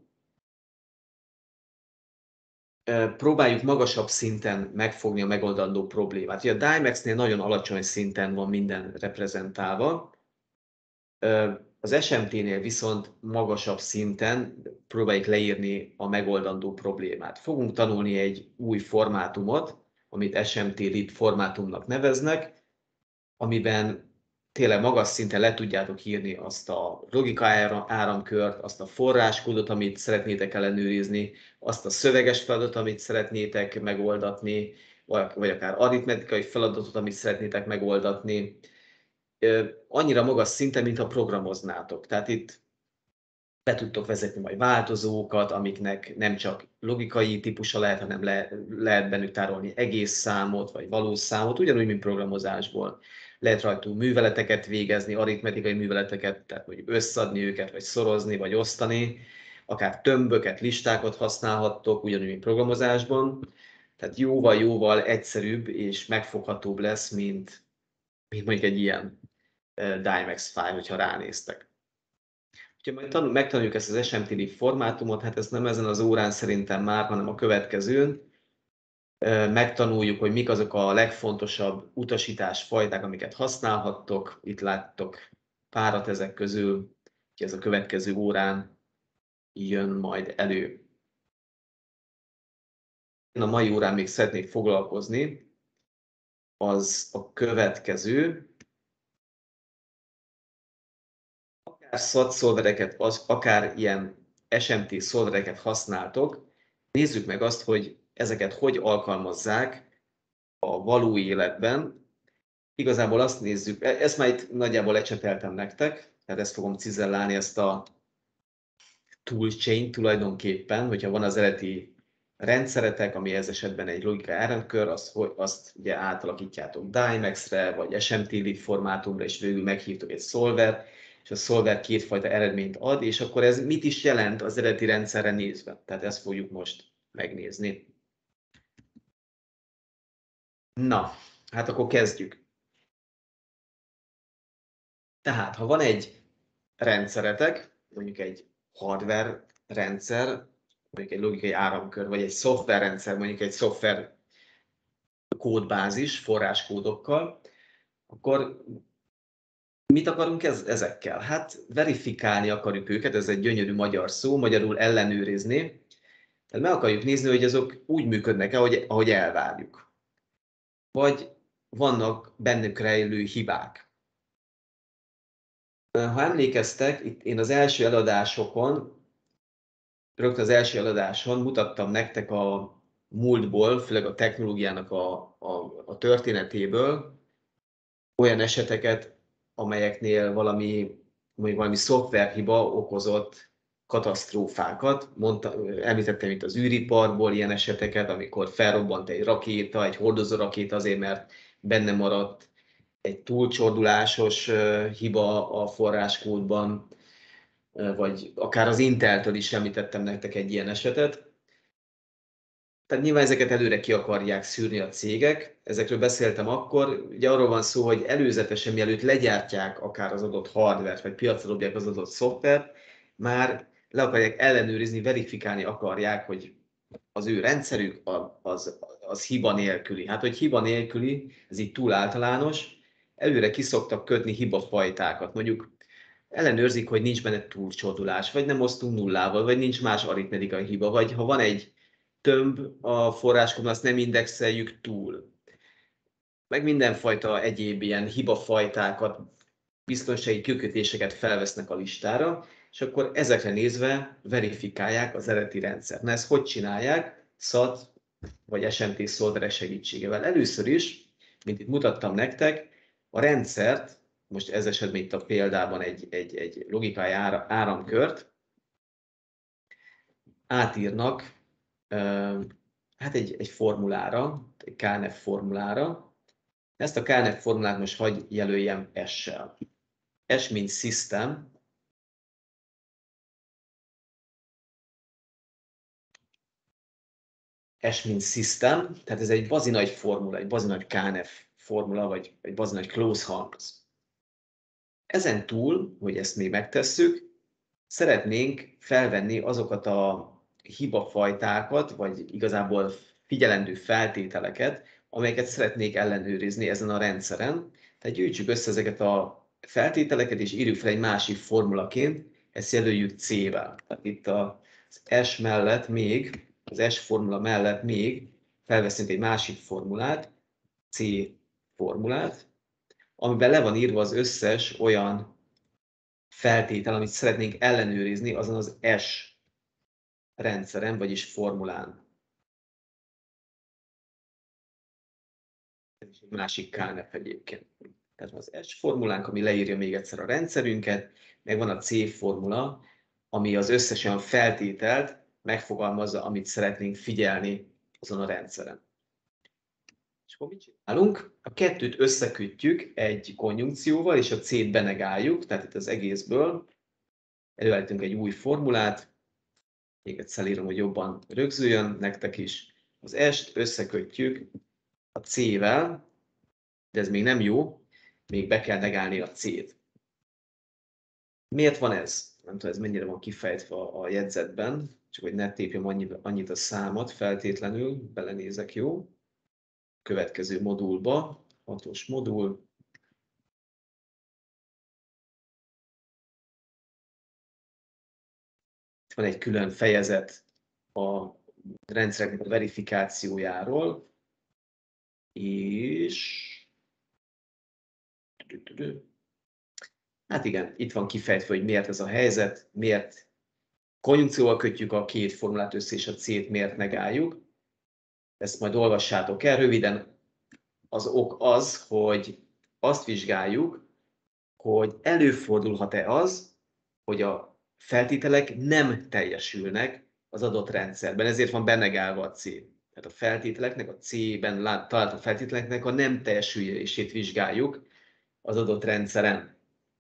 Uh, próbáljuk magasabb szinten megfogni a megoldandó problémát. Ugye a Dimexnél nagyon alacsony szinten van minden reprezentálva, uh, az es em té-nél viszont magasabb szinten próbáljuk leírni a megoldandó problémát. Fogunk tanulni egy új formátumot, amit es em té-lib formátumnak neveznek, amiben tényleg magas szinten le tudjátok írni azt a logika áramkört, azt a forráskódot, amit szeretnétek ellenőrizni, azt a szöveges feladatot, amit szeretnétek megoldatni, vagy akár aritmetikai feladatot, amit szeretnétek megoldatni. Annyira magas szinten, mintha programoznátok. Tehát itt be tudtok vezetni majd változókat, amiknek nem csak logikai típusa lehet, hanem le, lehet bennük tárolni egész számot, vagy valós számot, ugyanúgy, mint programozásból. Lehet rajtuk műveleteket végezni, aritmetikai műveleteket, tehát mondjuk összeadni őket, vagy szorozni, vagy osztani, akár tömböket, listákat használhattok, ugyanúgy, mint programozásban. Tehát jóval-jóval egyszerűbb és megfoghatóbb lesz, mint, mint mondjuk egy ilyen uh, Dimex file, hogyha ránéztek. Ha majd tanul, megtanuljuk ezt az es em té-lib formátumot, hát ez nem ezen az órán szerintem már, hanem a következőn. Megtanuljuk, hogy mik azok a legfontosabb utasításfajták, amiket használhattok. Itt láttok párat ezek közül, hogy ez a következő órán jön majd elő. Én a mai órán még szeretnék foglalkozni, az a következő. szat szolvereket, az, akár ilyen es em té szolvereket használtok, nézzük meg azt, hogy ezeket hogy alkalmazzák a való életben. Igazából azt nézzük, ezt már itt nagyjából lecseteltem nektek, tehát ezt fogom cizellálni, ezt a toolchain tulajdonképpen, hogyha van az eredeti rendszeretek, ami ez esetben egy logikai áramkör, azt, azt ugye átalakítjátok Dimax-re, vagy es em té lib formátumra, és végül meghívtok egy solver, és a solver kétfajta eredményt ad, és akkor ez mit is jelent az eredeti rendszerre nézve? Tehát ezt fogjuk most megnézni. Na, hát akkor kezdjük. Tehát, ha van egy rendszeretek, mondjuk egy hardware rendszer, mondjuk egy logikai áramkör, vagy egy szoftverrendszer, mondjuk egy szoftver kódbázis, forráskódokkal, akkor mit akarunk ez, ezekkel? Hát verifikálni akarjuk őket, ez egy gyönyörű magyar szó, magyarul ellenőrizni. Tehát meg akarjuk nézni, hogy azok úgy működnek-e, ahogy, ahogy elvárjuk. Vagy vannak bennük rejlő hibák. Ha emlékeztek, itt én az első eladásokon, rögtön az első eladáson mutattam nektek a múltból, főleg a technológiának a, a, a történetéből olyan eseteket, amelyeknél valami, mondjuk valami szoftverhiba okozott katasztrófákat. Mondta, említettem itt az űriparból ilyen eseteket, amikor felrobbant egy rakéta, egy hordozó rakéta azért, mert benne maradt egy túlcsordulásos hiba a forráskódban, vagy akár az Inteltől is említettem nektek egy ilyen esetet. Tehát nyilván ezeket előre ki akarják szűrni a cégek, ezekről beszéltem akkor, ugye arról van szó, hogy előzetesen mielőtt legyártják akár az adott hardware-t, vagy piacra dobják az adott szoftvert, már le akarják ellenőrizni, verifikálni akarják, hogy az ő rendszerük az, az hiba nélküli. Hát, hogy hiba nélküli, ez így túl általános, előre kiszoktak kötni hibafajtákat. Mondjuk ellenőrzik, hogy nincs benne túlcsordulás, vagy nem osztunk nullával, vagy nincs más aritmetikai hiba, vagy ha van egy tömb a forráskódban, azt nem indexeljük túl. Meg mindenfajta egyéb ilyen hibafajtákat, biztonsági kikötéseket felvesznek a listára, és akkor ezekre nézve verifikálják az eredeti rendszert. Na ezt hogy csinálják? szat vagy es em té szolverek segítségével. Először is, mint itt mutattam nektek, a rendszert, most ez esetben itt a példában egy, egy, egy logikai áramkört, átírnak hát egy, egy formulára, egy ká en ef formulára. Ezt a ká en ef formulát most hagy jelöljem S-sel. S mint system. S mint system, tehát ez egy bazi nagy formula, egy bazi nagy ká en ef formula, vagy egy bazi nagy close halmaz. Ezen túl, hogy ezt még megtesszük, szeretnénk felvenni azokat a hibafajtákat, vagy igazából figyelendő feltételeket, amelyeket szeretnék ellenőrizni ezen a rendszeren. Tehát gyűjtsük össze ezeket a feltételeket, és írjuk fel egy másik formulaként, ezt jelöljük C-vel. Tehát itt az S mellett még, az S formula mellett még felveszünk egy másik formulát, C formulát, amiben le van írva az összes olyan feltétel, amit szeretnénk ellenőrizni azon az S rendszeren, vagyis formulán. Ez is egy másik ká en ef egyébként. Tehát az S formulánk, ami leírja még egyszer a rendszerünket, meg van a C formula, ami az összes olyan feltételt megfogalmazza, amit szeretnénk figyelni azon a rendszeren. És akkor mit csinálunk? A kettőt összekötjük egy konjunkcióval, és a C-t benegáljuk, tehát itt az egészből előállítunk egy új formulát, még egyszer írom, hogy jobban rögzüljön nektek is. Az S-t összekötjük a C-vel, de ez még nem jó, még be kell negálni a C-t. Miért van ez? Nem tudom, ez mennyire van kifejtve a jegyzetben, csak hogy ne tépjem annyit a számot feltétlenül, belenézek, jó? Következő modulba, hatos modul. Itt van egy külön fejezet a rendszerek verifikációjáról, és Hát igen, itt van kifejtve, hogy miért ez a helyzet, miért konjunkcióval kötjük a két formulát össze, és a C-t miért megálljuk. Ezt majd olvassátok el. Röviden az ok az, hogy azt vizsgáljuk, hogy előfordulhat-e az, hogy a feltételek nem teljesülnek az adott rendszerben, ezért van bennegállva a C. Tehát a feltételeknek, a C-ben található feltételeknek a nem teljesülését vizsgáljuk az adott rendszeren.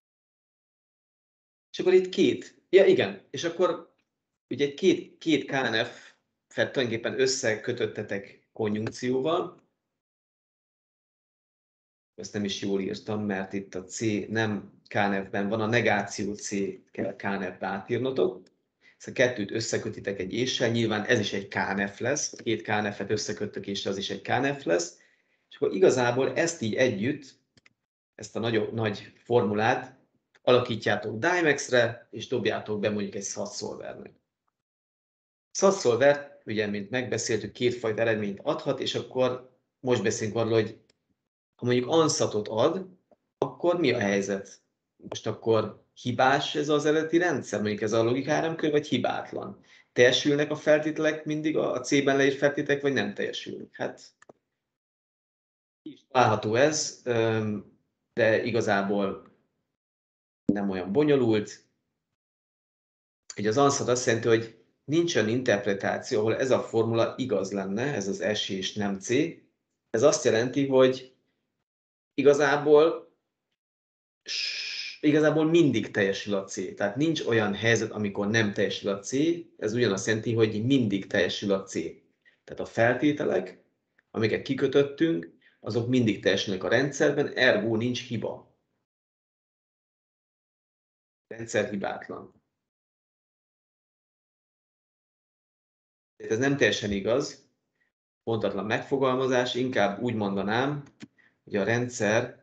És akkor itt két, ja igen, és akkor ugye egy két, két ká en ef-et tulajdonképpen összekötöttetek konjunkcióval. Ezt nem is jól írtam, mert itt a C nem ká en ef-ben van, a negáció C kell ká en ef-be átírnotok. Ezt a kettőt összekötitek egy éssel, nyilván ez is egy ká en ef lesz, két ká en ef-et összeköttök és az is egy ká en ef lesz. És akkor igazából ezt így együtt, ezt a nagy, nagy formulát alakítjátok Dimex-re, és dobjátok be mondjuk egy SAT-szolvernek. SAT-szolver, ugye, mint megbeszéltük, kétfajta eredményt adhat, és akkor most beszélünk arról, hogy ha mondjuk anszatot ad, akkor mi a helyzet? Most akkor hibás ez az eredeti rendszer, mondjuk ez a logikáremkör, vagy hibátlan? Teljesülnek a feltételek mindig, a C-ben leírt feltételek, vagy nem teljesülnek? Hát található ez, de igazából nem olyan bonyolult. Ugye az ansat azt jelenti, hogy nincs olyan interpretáció, ahol ez a formula igaz lenne, ez az S és nem C. Ez azt jelenti, hogy igazából, igazából mindig teljesül a C. Tehát nincs olyan helyzet, amikor nem teljesül a C. Ez ugyanazt jelenti, hogy mindig teljesül a C. Tehát a feltételek, amiket kikötöttünk, azok mindig teljesülnek a rendszerben, ergo nincs hiba. A rendszer hibátlan. Ez nem teljesen igaz, pontatlan megfogalmazás, inkább úgy mondanám, hogy a rendszerre,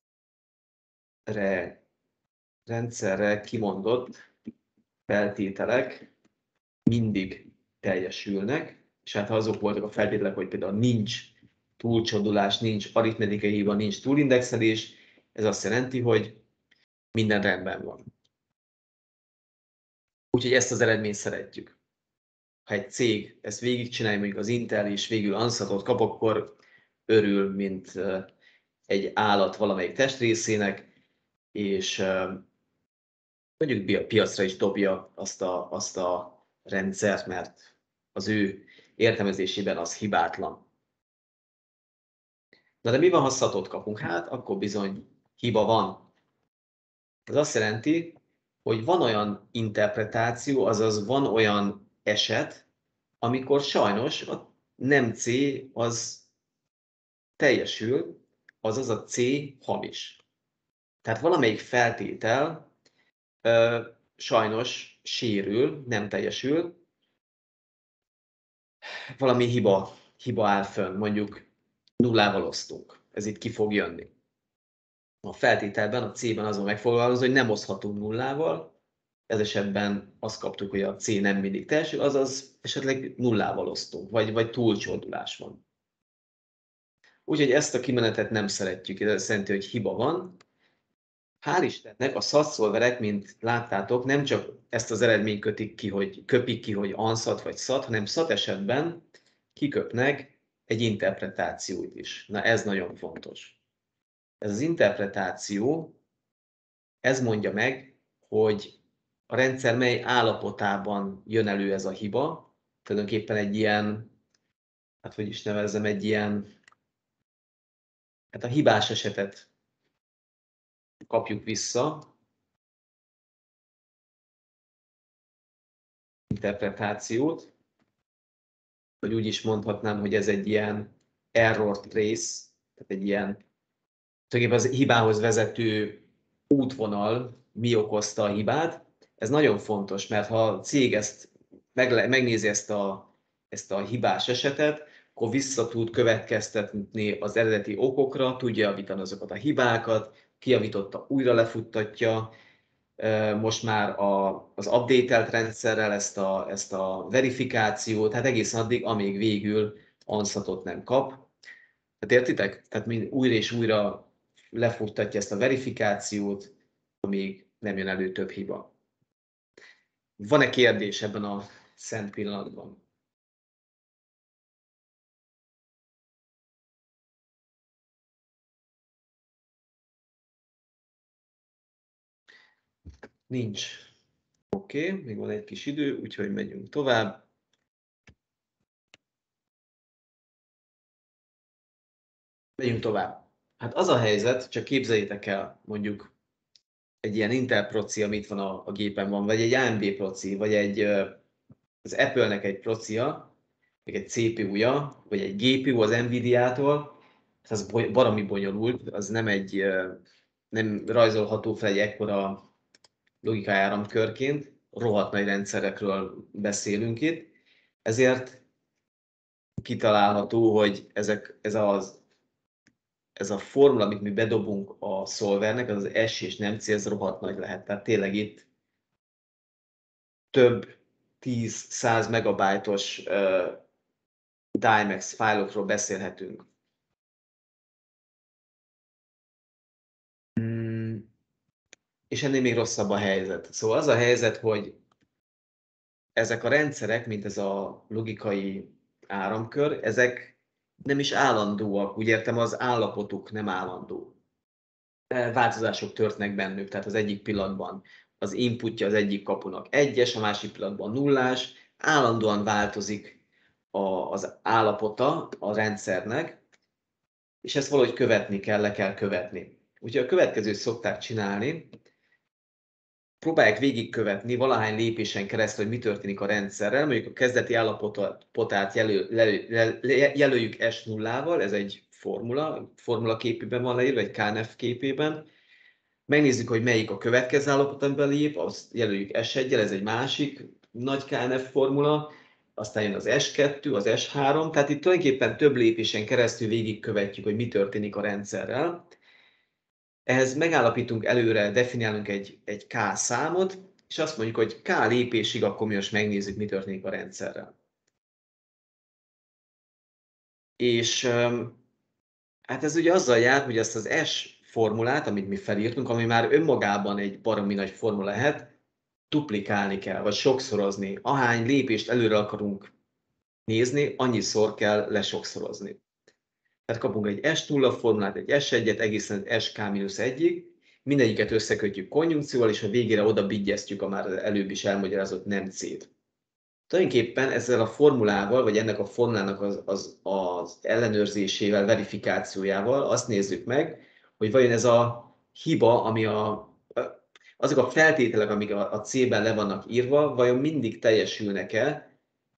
rendszerre kimondott feltételek mindig teljesülnek, és hát ha azok voltak a feltételek, hogy például nincs túlcsodulás, nincs aritmetikai hiba, nincs túlindexelés, ez azt jelenti, hogy minden rendben van. Úgyhogy ezt az eredményt szeretjük. Ha egy cég ezt végigcsinálja, mondjuk az Intel, és végül ansatot kap, akkor örül, mint egy állat valamelyik testrészének, és mondjuk piacra is dobja azt a, azt a rendszert, mert az ő értelmezésében az hibátlan. Na de mi van, ha szatot kapunk? Hát akkor bizony hiba van. Ez azt jelenti, hogy van olyan interpretáció, azaz van olyan eset, amikor sajnos a nem C az teljesül, azaz a C hamis. Tehát valamelyik feltétel ö, sajnos sérül, nem teljesül, valami hiba, hiba áll fönn, mondjuk nullával osztunk. Ez itt ki fog jönni. A feltételben, a C-ben azon megfogalmazva, hogy nem oszthatunk nullával, ez esetben azt kaptuk, hogy a C nem mindig teljesül, azaz esetleg nullával osztunk, vagy, vagy túlcsordulás van. Úgyhogy ezt a kimenetet nem szeretjük, ez azt jelenti, hogy hiba van. Hál' Istennek a SAT-szolverek, mint láttátok, nem csak ezt az eredményt kötik ki, hogy köpik ki, hogy ansat vagy szat, hanem szat esetben kiköpnek egy interpretációt is. Na ez nagyon fontos. Ez az interpretáció, ez mondja meg, hogy a rendszer mely állapotában jön elő ez a hiba. Tulajdonképpen egy ilyen, hát hogy is nevezzem, egy ilyen, hát a hibás esetet kapjuk vissza. Interpretációt, vagy úgy is mondhatnám, hogy ez egy ilyen error trace, tehát egy ilyen, tulajdonképpen az hibához vezető útvonal, mi okozta a hibát. Ez nagyon fontos, mert ha a cég ezt megnézi ezt a, ezt a hibás esetet, akkor vissza tud következtetni az eredeti okokra, tudja javítani azokat a hibákat, kijavította, újra lefuttatja, most már a, az update-elt rendszerrel ezt a, ezt a verifikációt, hát egészen addig, amíg végül anszatot nem kap. Tehát értitek? Tehát mind újra és újra lefuttatja ezt a verifikációt, amíg nem jön elő több hiba. Van-e kérdés ebben a szent pillanatban? Nincs. Oké, okay, még van egy kis idő, úgyhogy megyünk tovább. Megyünk tovább. Hát az a helyzet, csak képzeljétek el, mondjuk egy ilyen Intel proci, amit van a, a gépen van, vagy egy á em dé proci, vagy egy, az Apple-nek egy procia, vagy egy cé pé u-ja, vagy egy gé pé u az Nvidia-tól, az baromi bonyolult, az nem egy, nem rajzolható fel egy ekkora logikai áramkörként, rohadt nagy rendszerekről beszélünk itt, ezért kitalálható, hogy ezek, ez, az, ez a formula, amit mi bedobunk a szolvernek, az az S és nem C, ez rohadt nagy lehet. Tehát tényleg itt több tíz-száz megabájtos uh, Dimex fájlokról beszélhetünk. Hmm. És ennél még rosszabb a helyzet. Szóval az a helyzet, hogy ezek a rendszerek, mint ez a logikai áramkör, ezek nem is állandóak. Úgy értem, az állapotuk nem állandó. Változások történnek bennük, tehát az egyik pillanatban az inputja az egyik kapunak egyes, a másik pillanatban nullás, állandóan változik a, az állapota a rendszernek, és ezt valahogy követni kell, le kell követni. Úgyhogy a következőt szokták csinálni, próbálják végigkövetni valahány lépésen keresztül, hogy mi történik a rendszerrel. Mondjuk a kezdeti állapotát jelöl, jelöl, jelöljük S nullával, ez egy formula, formula képében van leírva, egy ká en ef képében. Megnézzük, hogy melyik a következő állapot, amiben lép, azt jelöljük S egyel, ez egy másik nagy ká en ef formula, aztán jön az S kettő, az S három, tehát itt tulajdonképpen több lépésen keresztül végigkövetjük, hogy mi történik a rendszerrel. Ehhez megállapítunk előre, definiálunk egy, egy K számot, és azt mondjuk, hogy K lépésig, akkor mi most megnézzük, mi történik a rendszerrel. És hát ez ugye azzal jár, hogy azt az S formulát, amit mi felírtunk, ami már önmagában egy baromi nagy formula lehet, duplikálni kell, vagy sokszorozni. Ahány lépést előre akarunk nézni, annyiszor kell lesokszorozni. Tehát kapunk egy S nulla formulát, egy S egyet, egészen egy S K egyig, mindegyiket összekötjük konjunkcióval, és a végére oda bigyeztjük a már előbb is elmagyarázott nem C-t. Tulajdonképpen ezzel a formulával, vagy ennek a formulának az, az, az ellenőrzésével, verifikációjával azt nézzük meg, hogy vajon ez a hiba, ami a, azok a feltételek, amik a, a C-ben le vannak írva, vajon mindig teljesülnek-e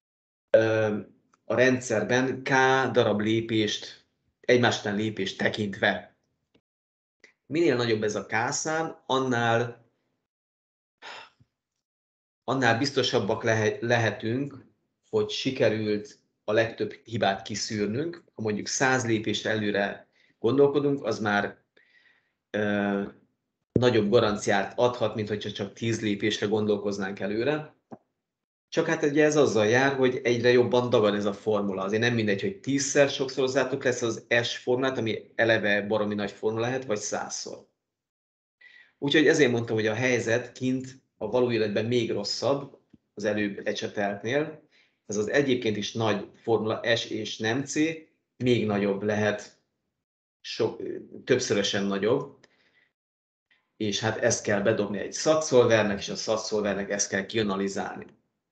a rendszerben K darab lépést, egymás után lépést tekintve. Minél nagyobb ez a K szám, annál, annál biztosabbak lehet, lehetünk, hogy sikerült a legtöbb hibát kiszűrnünk. Ha mondjuk száz lépésre előre gondolkodunk, az már ö, nagyobb garanciát adhat, mint hogyha csak tíz lépésre gondolkoznánk előre. Csak hát ugye ez azzal jár, hogy egyre jobban dagad ez a formula. Azért nem mindegy, hogy tízszer sokszorozzátok lesz az S formulát, ami eleve baromi nagy formula lehet, vagy százszor. Úgyhogy ezért mondtam, hogy a helyzet kint a való életben még rosszabb az előbb ecseteltnél. Ez az egyébként is nagy formula S és nem C, még nagyobb lehet, sok, többszörösen nagyobb. És hát ezt kell bedobni egy szakszolvernek, és a szakszolvernek ezt kell kianalizálni.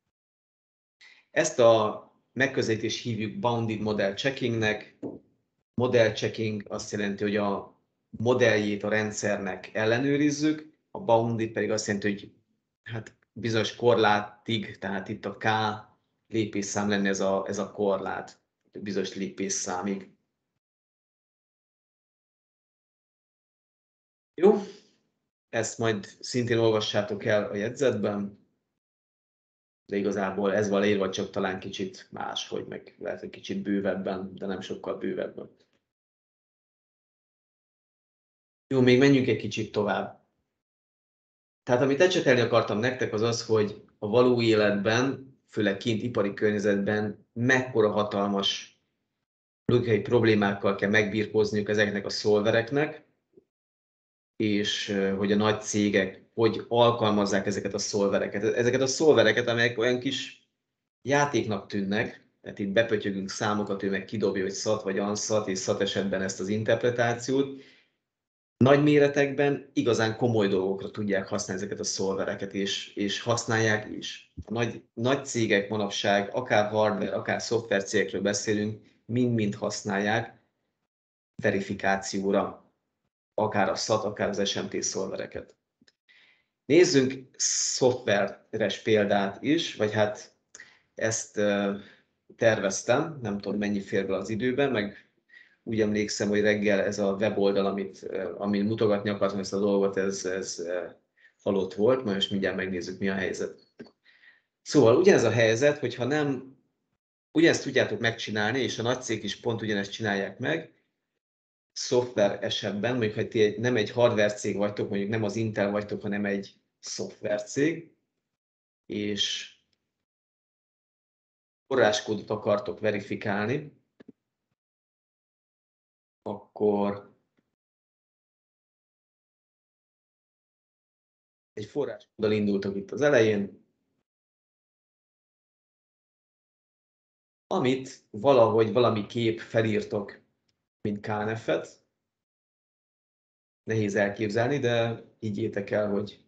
Ezt a megközelítést hívjuk bounded model checkingnek. Model checking azt jelenti, hogy a modelljét a rendszernek ellenőrizzük, a bounded pedig azt jelenti, hogy hát bizonyos korlátig, tehát itt a K lépésszám lenne ez a, ez a korlát, bizonyos lépésszámig. Jó, ezt majd szintén olvassátok el a jegyzetben. De igazából ez van írva, csak talán kicsit máshogy, meg lehet, hogy kicsit bővebben, de nem sokkal bővebben. Jó, még menjünk egy kicsit tovább. Tehát amit ecsetelni akartam nektek az az, hogy a való életben, főleg kint ipari környezetben mekkora hatalmas logikai problémákkal kell megbirkózniuk ezeknek a szolvereknek, és hogy a nagy cégek hogy alkalmazzák ezeket a szolvereket. Ezeket a szolvereket, amelyek olyan kis játéknak tűnnek, tehát itt bepötyögünk számokat, ő meg kidobja, hogy szat vagy anszat, és szat esetben ezt az interpretációt. Nagy méretekben igazán komoly dolgokra tudják használni ezeket a szolvereket, és, és használják is. A nagy, nagy cégek manapság, akár hardware, akár szoftver cégekről beszélünk, mind-mind használják verifikációra, akár a szat, akár az es em té szolvereket. Nézzünk szoftveres példát is, vagy hát ezt terveztem, nem tudom mennyi fér bele az időben, meg úgy emlékszem, hogy reggel ez a weboldal, amit, amin mutogatni akartam ezt a dolgot, ez, ez halott volt, majd most mindjárt megnézzük, mi a helyzet. Szóval ugyanez a helyzet, hogyha nem ugyanezt tudjátok megcsinálni, és a nagy cég is pont ugyanezt csinálják meg, szoftver esetben, mondjuk, hogy ti nem egy hardware cég vagytok, mondjuk nem az Intel vagytok, hanem egy szoftver cég, és forráskódot akartok verifikálni, akkor egy forráskóddal indultok itt az elején, amit valahogy valami kép felírtok, mint ká en ef-et. Nehéz elképzelni, de higgyétek el, hogy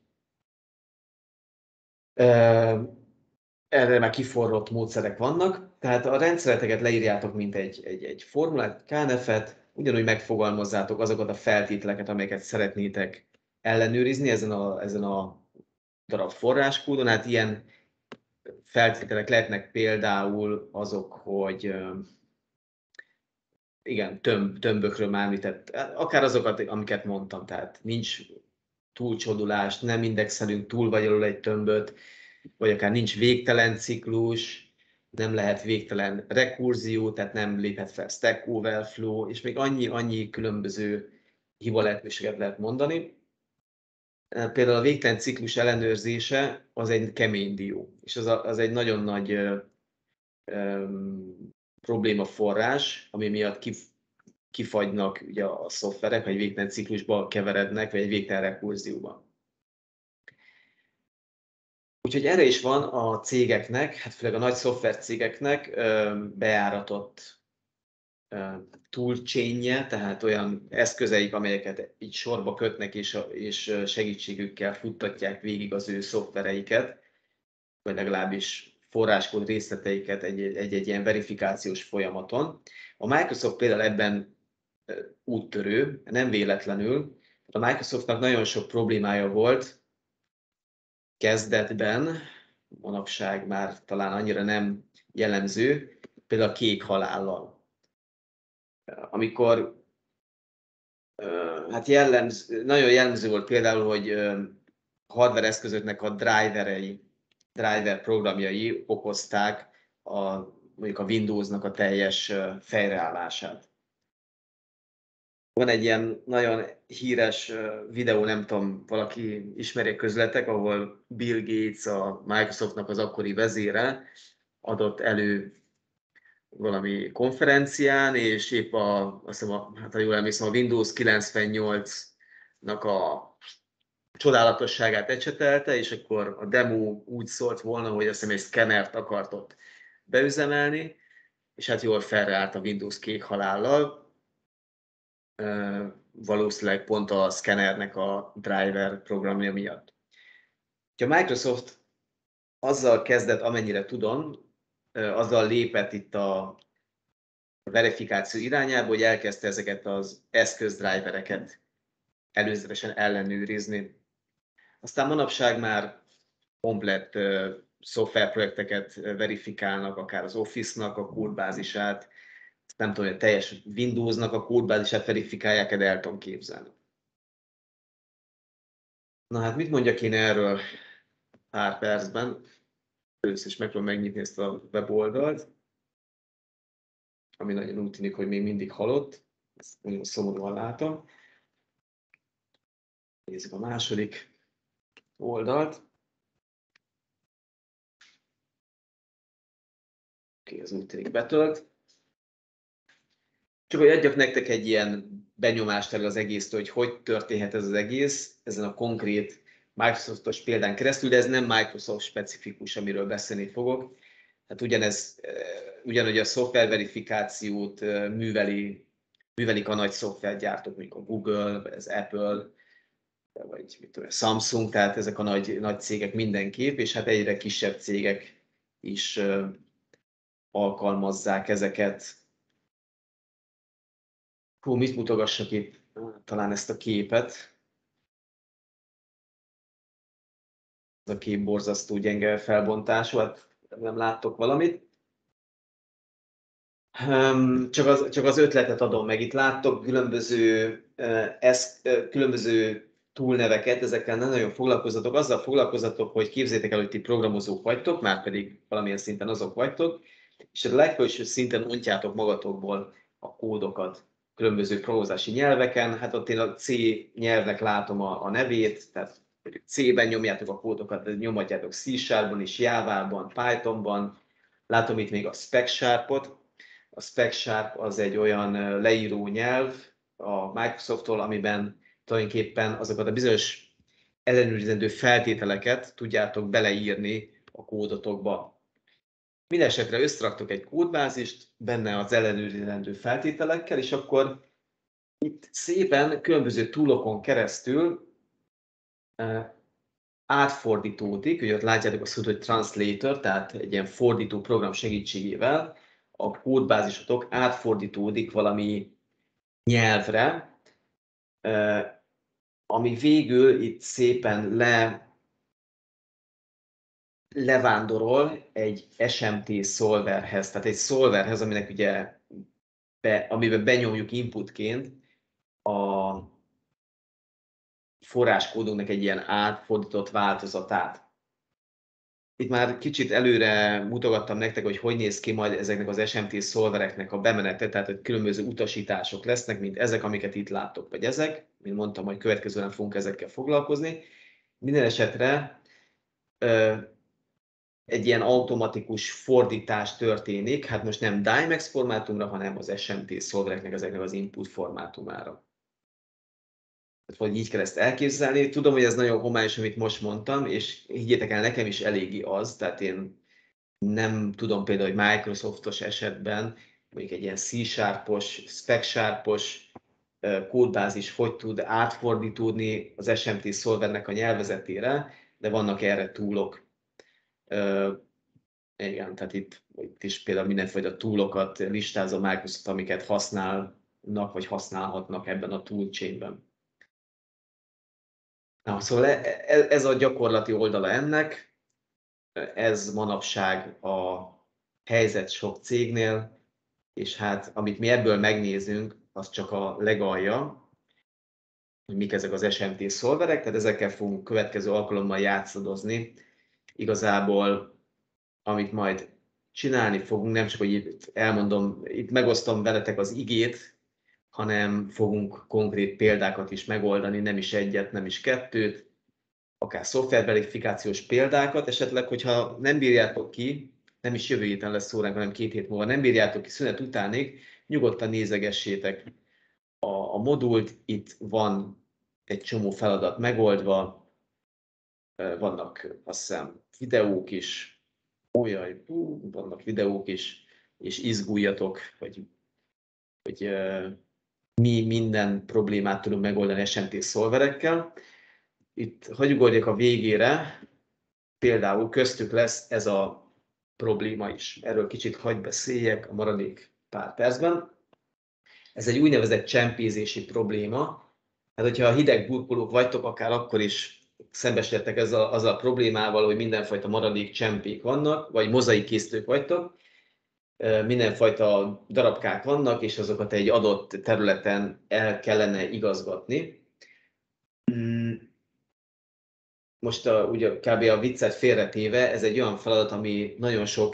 erre már kiforrott módszerek vannak. Tehát a rendszereteket leírjátok, mint egy, egy, egy formulát, ká en ef-et, ugyanúgy megfogalmazzátok azokat a feltételeket, amelyeket szeretnétek ellenőrizni ezen a, ezen a darab forráskódon. Hát ilyen feltételek lehetnek például azok, hogy igen, tömb, tömbökről már említett, akár azokat, amiket mondtam, tehát nincs túlcsodulás, nem indexelünk túl vagy alul egy tömböt, vagy akár nincs végtelen ciklus, nem lehet végtelen rekurzió, tehát nem léphet fel Stack Overflow, és még annyi, annyi különböző hiba lehetőséget lehet mondani. Például a végtelen ciklus ellenőrzése az egy kemény dió, és az, a, az egy nagyon nagy ö, ö, problémaforrás, ami miatt kif, kifagynak ugye a szoftverek, vagy végtelen ciklusba keverednek, vagy egy végtelen rekurzióban. Úgyhogy erre is van a cégeknek, hát főleg a nagy szoftver cégeknek bejáratott toolchainje, tehát olyan eszközeik, amelyeket így sorba kötnek, és, és segítségükkel futtatják végig az ő szoftvereiket, vagy legalábbis forráskód részleteiket egy-egy ilyen verifikációs folyamaton. A Microsoft például ebben úttörő, nem véletlenül. A Microsoftnak nagyon sok problémája volt kezdetben, manapság már talán annyira nem jellemző, például a kék halállal. Amikor hát jellemző, nagyon jellemző volt például, hogy hardware eszközöknek a driverei, driver programjai okozták a, mondjuk a Windowsnak a teljes fejreállását. Van egy ilyen nagyon híres videó, nem tudom, valaki ismeri közletek, ahol Bill Gates, a Microsoftnak az akkori vezére adott elő valami konferencián, és épp a, azt hiszem, a, hát ha jól emlékszem, a Windows kilencvennyolcnak a csodálatosságát ecsetelte, és akkor a demo úgy szólt volna, hogy azt hiszem egy szkennert akart ott beüzemelni, és hát jól felreállt a Windows kék halállal, valószínűleg pont a szkennernek a driver programja miatt. Ha Microsoft azzal kezdett, amennyire tudom, azzal lépett itt a verifikáció irányába, hogy elkezdte ezeket az eszközdrivereket előzetesen ellenőrizni. Aztán manapság már komplett uh, szoftverprojekteket verifikálnak, akár az Office-nak a kódbázisát, nem tudom, hogy a teljes Windowsnak a kódbázisát verifikálják, de el tudom képzelni. Na hát mit mondjak én erről pár percben? Először is meg tudom megnyitni ezt a weboldalt, ami nagyon úgy tűnik, hogy még mindig halott. Ezt nagyon szomorúan látom. Nézzük a második oldalt. Oké, ez úgy tűnik betölt. Csak hogy adjak nektek egy ilyen benyomást erről az egésztől, hogy hogy történhet ez az egész, ezen a konkrét Microsoftos példán keresztül, de ez nem Microsoft specifikus, amiről beszélni fogok. Hát ugyanez, ugyanúgy a szoftververifikációt műveli, művelik a nagy szoftvergyártók, mondjuk a Google, vagy az Apple, vagy mit tudom, a Samsung, tehát ezek a nagy, nagy cégek mindenképp, és hát egyre kisebb cégek is alkalmazzák ezeket. Hú, mit mutogassak itt? Talán ezt a képet. Ez a kép borzasztó gyenge felbontású, hát nem láttok valamit. Csak az, csak az ötletet adom meg. Itt láttok különböző, ez, különböző túlneveket, ezekkel nem nagyon foglalkozzatok. Azzal foglalkozzatok, hogy képzeljétek el, hogy ti programozók vagytok, már pedig valamilyen szinten azok vagytok, és a legfelső szinten ontjátok magatokból a kódokat különböző programozási nyelveken. Hát ott én a C nyelvnek látom a, a nevét, tehát C-ben nyomjátok a kódokat, de nyomatjátok C-Sharpban is, Java-ban, Pythonban. Látom itt még a Spec Sharpot. A Spec Sharp az egy olyan leíró nyelv a Microsofttól, amiben tulajdonképpen azokat a bizonyos ellenőrizendő feltételeket tudjátok beleírni a kódotokba. Mindenesetre összeraktok egy kódbázist, benne az ellenőrizendő feltételekkel, és akkor itt szépen különböző toolokon keresztül átfordítódik, ugye ott látjátok azt, hogy translator, tehát egy ilyen fordító program segítségével a kódbázisotok átfordítódik valami nyelvre, ami végül itt szépen le, levándorol egy es em té szolverhez, tehát egy szolverhez, aminek ugye be, amiben benyomjuk inputként a forráskódunknak egy ilyen átfordított változatát. Itt már kicsit előre mutogattam nektek, hogy hogy néz ki majd ezeknek az es em té szolvereknek a bemenete, tehát hogy különböző utasítások lesznek, mint ezek, amiket itt láttok, vagy ezek. Mint mondtam, hogy következően fogunk ezekkel foglalkozni. Minden esetre egy ilyen automatikus fordítás történik, hát most nem Dimex formátumra, hanem az es em té szolvereknek ezeknek az input formátumára. Vagy így kell ezt elképzelni. Tudom, hogy ez nagyon homályos, amit most mondtam, és higgyétek el, nekem is eléggé az, tehát én nem tudom például, hogy Microsoftos esetben, mondjuk egy ilyen C-sharpos, spec-sharpos kódbázis hogy tud átfordítódni az es em té szolvernek a nyelvezetére, de vannak erre toolok. Igen, tehát itt, itt is például mindenfajta toolokat listáz a Microsoft, amiket használnak, vagy használhatnak ebben a toolchainben. Na, szóval ez a gyakorlati oldala ennek, ez manapság a helyzet sok cégnél, és hát amit mi ebből megnézünk, az csak a legalja, hogy mik ezek az es em té szolverek, tehát ezekkel fogunk következő alkalommal játszadozni. Igazából, amit majd csinálni fogunk, nem csak, hogy itt elmondom, itt megosztom veletek az igét, hanem fogunk konkrét példákat is megoldani, nem is egyet, nem is kettőt, akár szoftververifikációs példákat, esetleg, hogyha nem bírjátok ki, nem is jövő héten lesz óránk, hanem két hét múlva, nem bírjátok ki szünet utánig, nyugodtan nézegessétek a, a modult, itt van egy csomó feladat megoldva, vannak azt hiszem videók is, ójaj, vannak videók is, és izguljatok, hogy, hogy uh, mi minden problémát tudunk megoldani es em té szolverekkel. Itt hagyj ugorjak a végére, például köztük lesz ez a probléma is. Erről kicsit hagyj beszéljek a maradék pár percben. Ez egy úgynevezett csempézési probléma. Hát, hogyha hideg burkolók vagytok, akár akkor is szembesültek ezzel azzal a problémával, hogy mindenfajta maradék csempék vannak, vagy mozaikkészítők vagytok, mindenfajta darabkák vannak, és azokat egy adott területen el kellene igazgatni. Most a, ugye kb. A viccet félretéve, ez egy olyan feladat, ami nagyon sok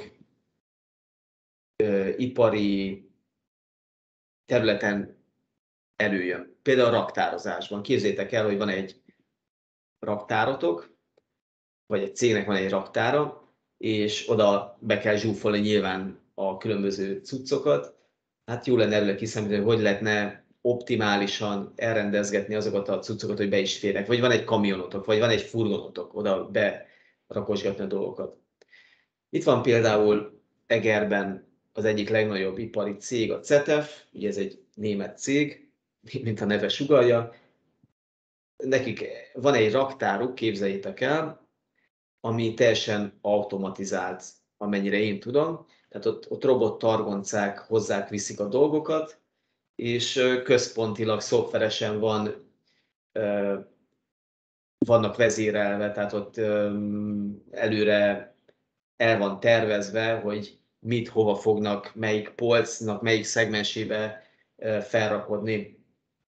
ö, ipari területen előjön. Például a raktározásban. Képzeljétek el, hogy van egy raktárotok, vagy egy cégnek van egy raktára, és oda be kell zsúfolni nyilván a különböző cuccokat, hát jó lenne előle kiszámítani, hogy hogy lehetne optimálisan elrendezgetni azokat a cuccokat, hogy be is férnek. Vagy van egy kamionotok, vagy van egy furgonotok, oda berakosgatni a dolgokat. Itt van például Egerben az egyik legnagyobb ipari cég, a cé é té e ef, ugye ez egy német cég, mint a neve sugallja. Nekik van egy raktáruk, képzeljétek el, ami teljesen automatizált, amennyire én tudom. Tehát ott, ott robot targoncák hozzák, viszik a dolgokat, és központilag, szoftveresen van, vannak vezérelve, tehát ott előre el van tervezve, hogy mit, hova fognak, melyik polcnak, melyik szegmensébe felrakodni.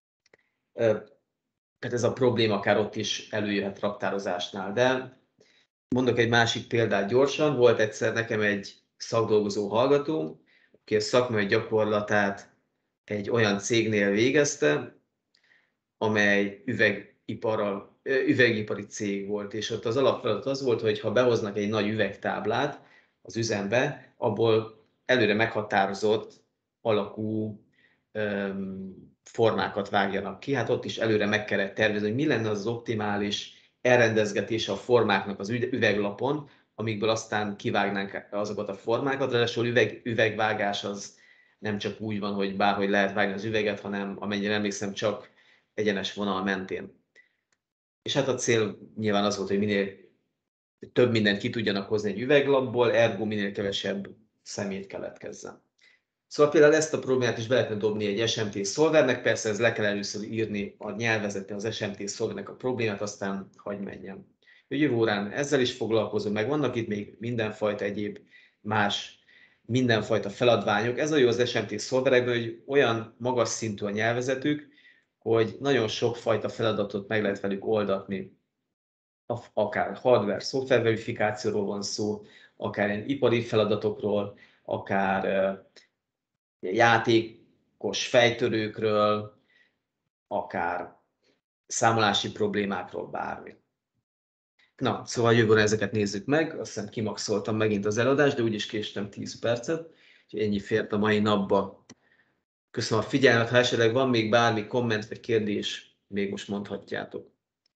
Tehát ez a probléma akár ott is előjöhet raktározásnál. De mondok egy másik példát gyorsan. Volt egyszer nekem egy szakdolgozó hallgatóm, aki a szakmai gyakorlatát egy olyan cégnél végezte, amely üvegiparral, üvegipari cég volt, és ott az alapfeladat az volt, hogy ha behoznak egy nagy üvegtáblát az üzembe, abból előre meghatározott alakú öm, formákat vágjanak ki. Hát ott is előre meg kellett tervezni, hogy mi lenne az optimális elrendezgetése a formáknak az üveglapon, amikből aztán kivágnánk azokat a formákat. Ráadásul üveg, üvegvágás az nem csak úgy van, hogy bárhogy lehet vágni az üveget, hanem amennyire emlékszem, csak egyenes vonal mentén. És hát a cél nyilván az volt, hogy minél több mindent ki tudjanak hozni egy üveglapból, ergo minél kevesebb szemét keletkezzen. Szóval például ezt a problémát is be lehetne dobni egy es em té szolvernek, persze ez le kell először írni a nyelvezetben az es em té szolvernek a problémát, aztán hagy menjen. Jövő órán ezzel is foglalkozom, meg vannak itt még mindenfajta egyéb más, mindenfajta feladványok. Ez a jó az es em té szolverekben, hogy olyan magas szintű a nyelvezetük, hogy nagyon sokfajta feladatot meg lehet velük oldatni. Akár hardware, szoftver verifikációról van szó, akár ilyen ipari feladatokról, akár játékos fejtörőkről, akár számolási problémákról, bármi. Na, szóval jövőre ezeket nézzük meg, azt hiszem kimaxoltam megint az eladást, de úgyis késtem tíz percet, úgyhogy ennyi fért a mai napba. Köszönöm a figyelmet, ha esetleg van még bármi komment vagy kérdés, még most mondhatjátok.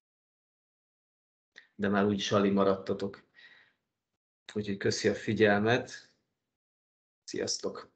De már úgyis alig maradtatok. Úgyhogy köszi a figyelmet. Sziasztok!